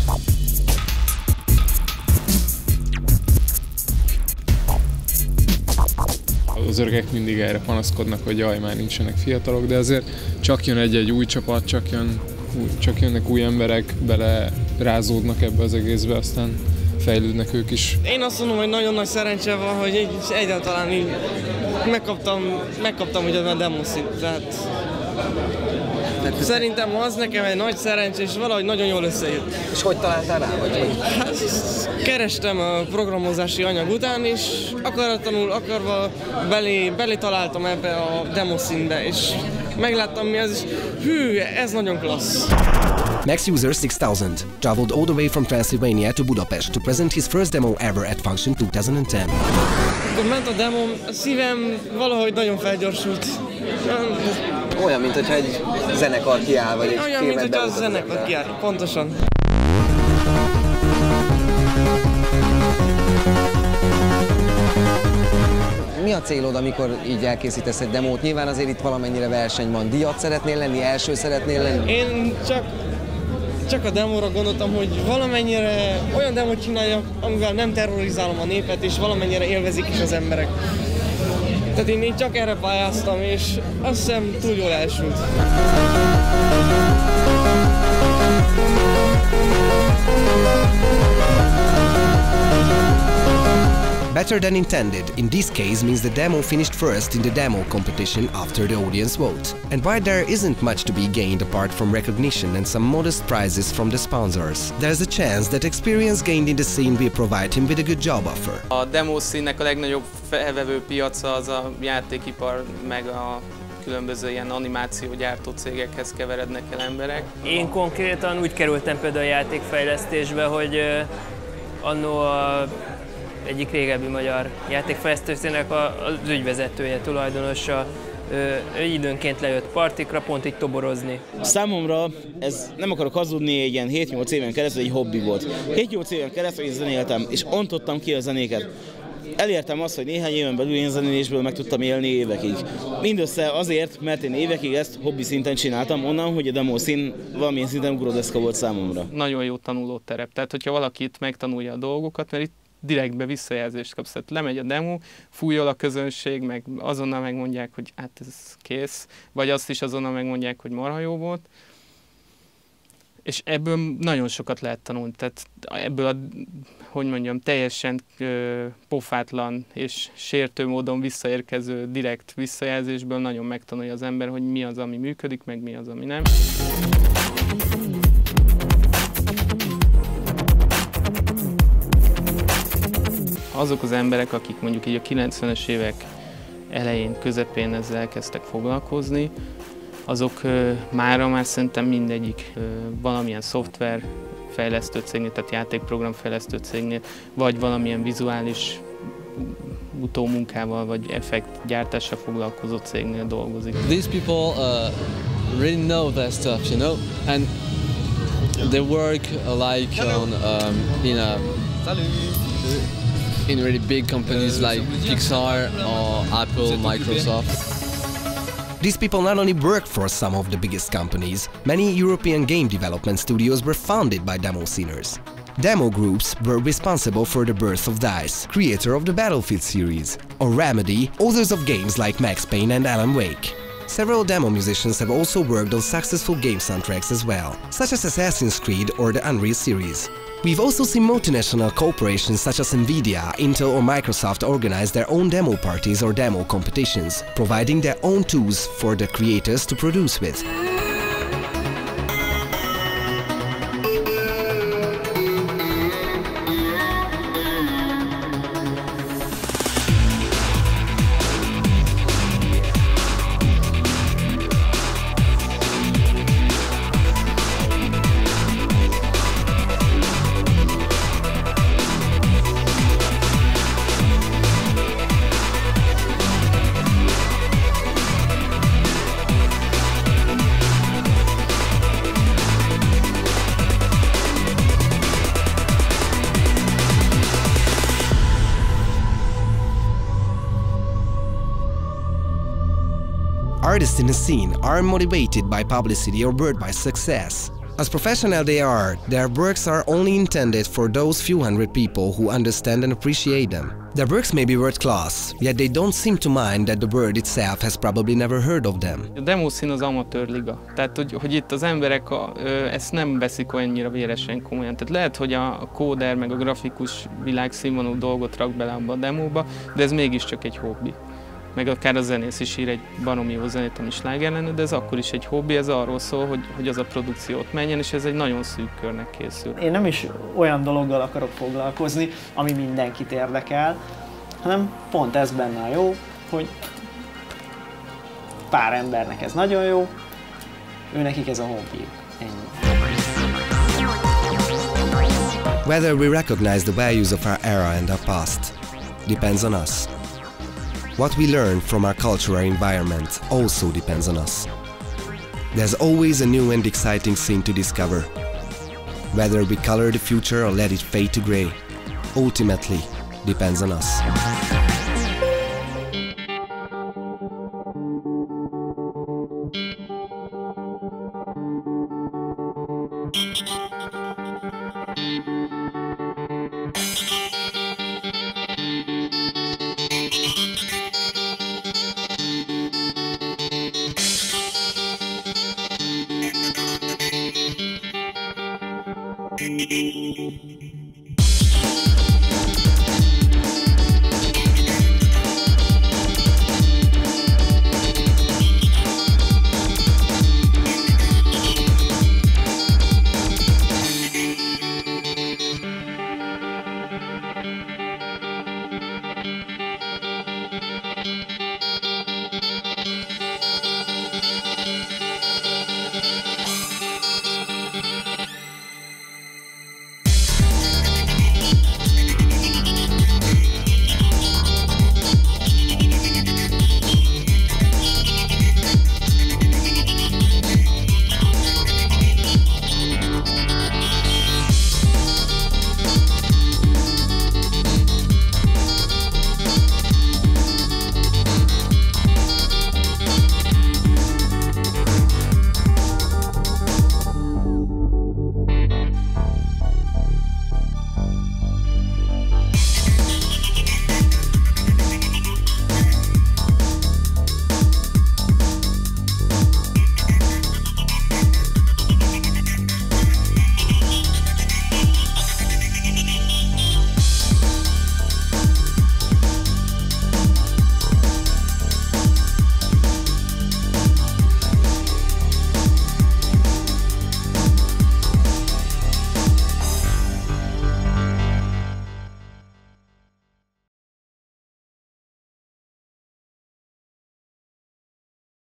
Az öregek mindig erre panaszkodnak, hogy jaj, már nincsenek fiatalok, de azért csak jön egy új csapat, csak jönnek új emberek, bele rázódnak ebbe az egészbe, aztán fejlődnek ők is. Én azt mondom, hogy nagyon nagy szerencse van, hogy egyáltalán így megkaptam ugye a demoszint, tehát szerintem az nekem egy nagy szerencsé, és valahogy nagyon jól összejött. És hogy találtál rá? Hát, kerestem a programozási anyag után, és akaratlanul akarva belé találtam ebbe a demoszínbe, és megláttam mi az, és hű, ez nagyon klassz. Max User 6000 traveled all the way from Transylvania to Budapest to present his first demo ever at Function 2010. Akkor ment a demo, a szívem valahogy nagyon felgyorsult. Olyan, mintha egy zenekar kiáll, vagy egy olyan, filmet mintha a zenekar kiáll, pontosan. Mi a célod, amikor így elkészítesz egy demót? Nyilván azért itt valamennyire verseny van. Díjat szeretnél lenni, első szeretnél lenni? Én csak a demóra gondoltam, hogy valamennyire olyan demót csináljak, amivel nem terrorizálom a népet, és valamennyire élvezik is az emberek. Tehát én csak erre pályáztam, és azt hiszem túl jól elsült. Better than intended in this case means the demo finished first in the demo competition after the audience vote. And while there isn't much to be gained apart from recognition and some modest prizes from the sponsors, there's a chance that experience gained in the scene will provide him with a good job offer. A demo színnek a legnagyobb felvevő piaca az a játékipar, meg a különböző ilyen animációgyártó cégekhez keverednek el emberek. Én konkrétan úgy kerültem például a játékfejlesztésbe, hogy anno egyik régebbi magyar játékfejlesztőnek az ügyvezetője, tulajdonosa, időnként lejött partikra, pont így toborozni. Számomra ez, nem akarok hazudni, egy ilyen 7-8 éven keresztül egy hobbi volt. 7-8 éven keresztül én zenéltem, és ontottam ki a zenéket. Elértem azt, hogy néhány éven belül én zenélésből meg tudtam élni évekig. Mindössze azért, mert én évekig ezt hobbi szinten csináltam, onnan, hogy a demo szín valamilyen szinten ugródeszka volt számomra. Nagyon jó tanulóterep, tehát hogyha valaki itt megtanulja a dolgokat, mert itt direktbe visszajelzést kapsz. Tehát lemegy a demo, fújol a közönség, meg azonnal megmondják, hogy hát ez kész, vagy azt is azonnal megmondják, hogy marha jó volt. És ebből nagyon sokat lehet tanulni. Tehát ebből a, hogy mondjam, teljesen pofátlan és sértő módon visszaérkező direkt visszajelzésből nagyon megtanulja az ember, hogy mi az, ami működik, meg mi az, ami nem. Azok az emberek, akik mondjuk így a 90-es évek elején, közepén ezzel elkezdtek foglalkozni, azok már szerintem mindegyik valamilyen szoftverfejlesztő cégnél, tehát játékprogramfejlesztő cégnél, vagy valamilyen vizuális utómunkával, vagy effektgyártással foglalkozó cégnél dolgozik. These people really know their stuff, you know, and they work like on in really big companies like Pixar or Apple, Microsoft. These people not only worked for some of the biggest companies, many European game development studios were founded by demo sceners. Demo groups were responsible for the birth of DICE, creator of the Battlefield series, or Remedy, authors of games like Max Payne and Alan Wake. Several demo musicians have also worked on successful game soundtracks as well, such as Assassin's Creed or the Unreal series. We've also seen multinational corporations such as Nvidia, Intel or Microsoft organize their own demo parties or demo competitions, providing their own tools for the creators to produce with. Artists in the scene are motivated by publicity or word by success. As professional they are, their works are only intended for those few hundred people who understand and appreciate them. Their works may be world class, yet they don't seem to mind that the world itself has probably never heard of them. A demószín az amatőr liga, tehát hogy itt az emberek ezt nem veszik olyannyira véresen komolyan. Tehát lehet, hogy a kóder meg a grafikus világszínvonalú dolgot rak bele abba a demóba, de ez mégiscsak egy hobbi. Meg akár a zenész is ír egy baromi jó zenét, ami sláger lenne, de ez akkor is egy hobbi, ez arról szól, hogy az a produkció ott menjen, és ez egy nagyon szűk körnek készül. Én nem is olyan dologgal akarok foglalkozni, ami mindenkit érdekel, hanem pont ez benne a jó, hogy pár embernek ez nagyon jó, őnekik ez a hobbi. Ennyi. Whether we recognize the values of our era and our past depends on us. What we learn from our cultural environment also depends on us. There's always a new and exciting scene to discover. Whether we color the future or let it fade to grey, ultimately depends on us. Thank you.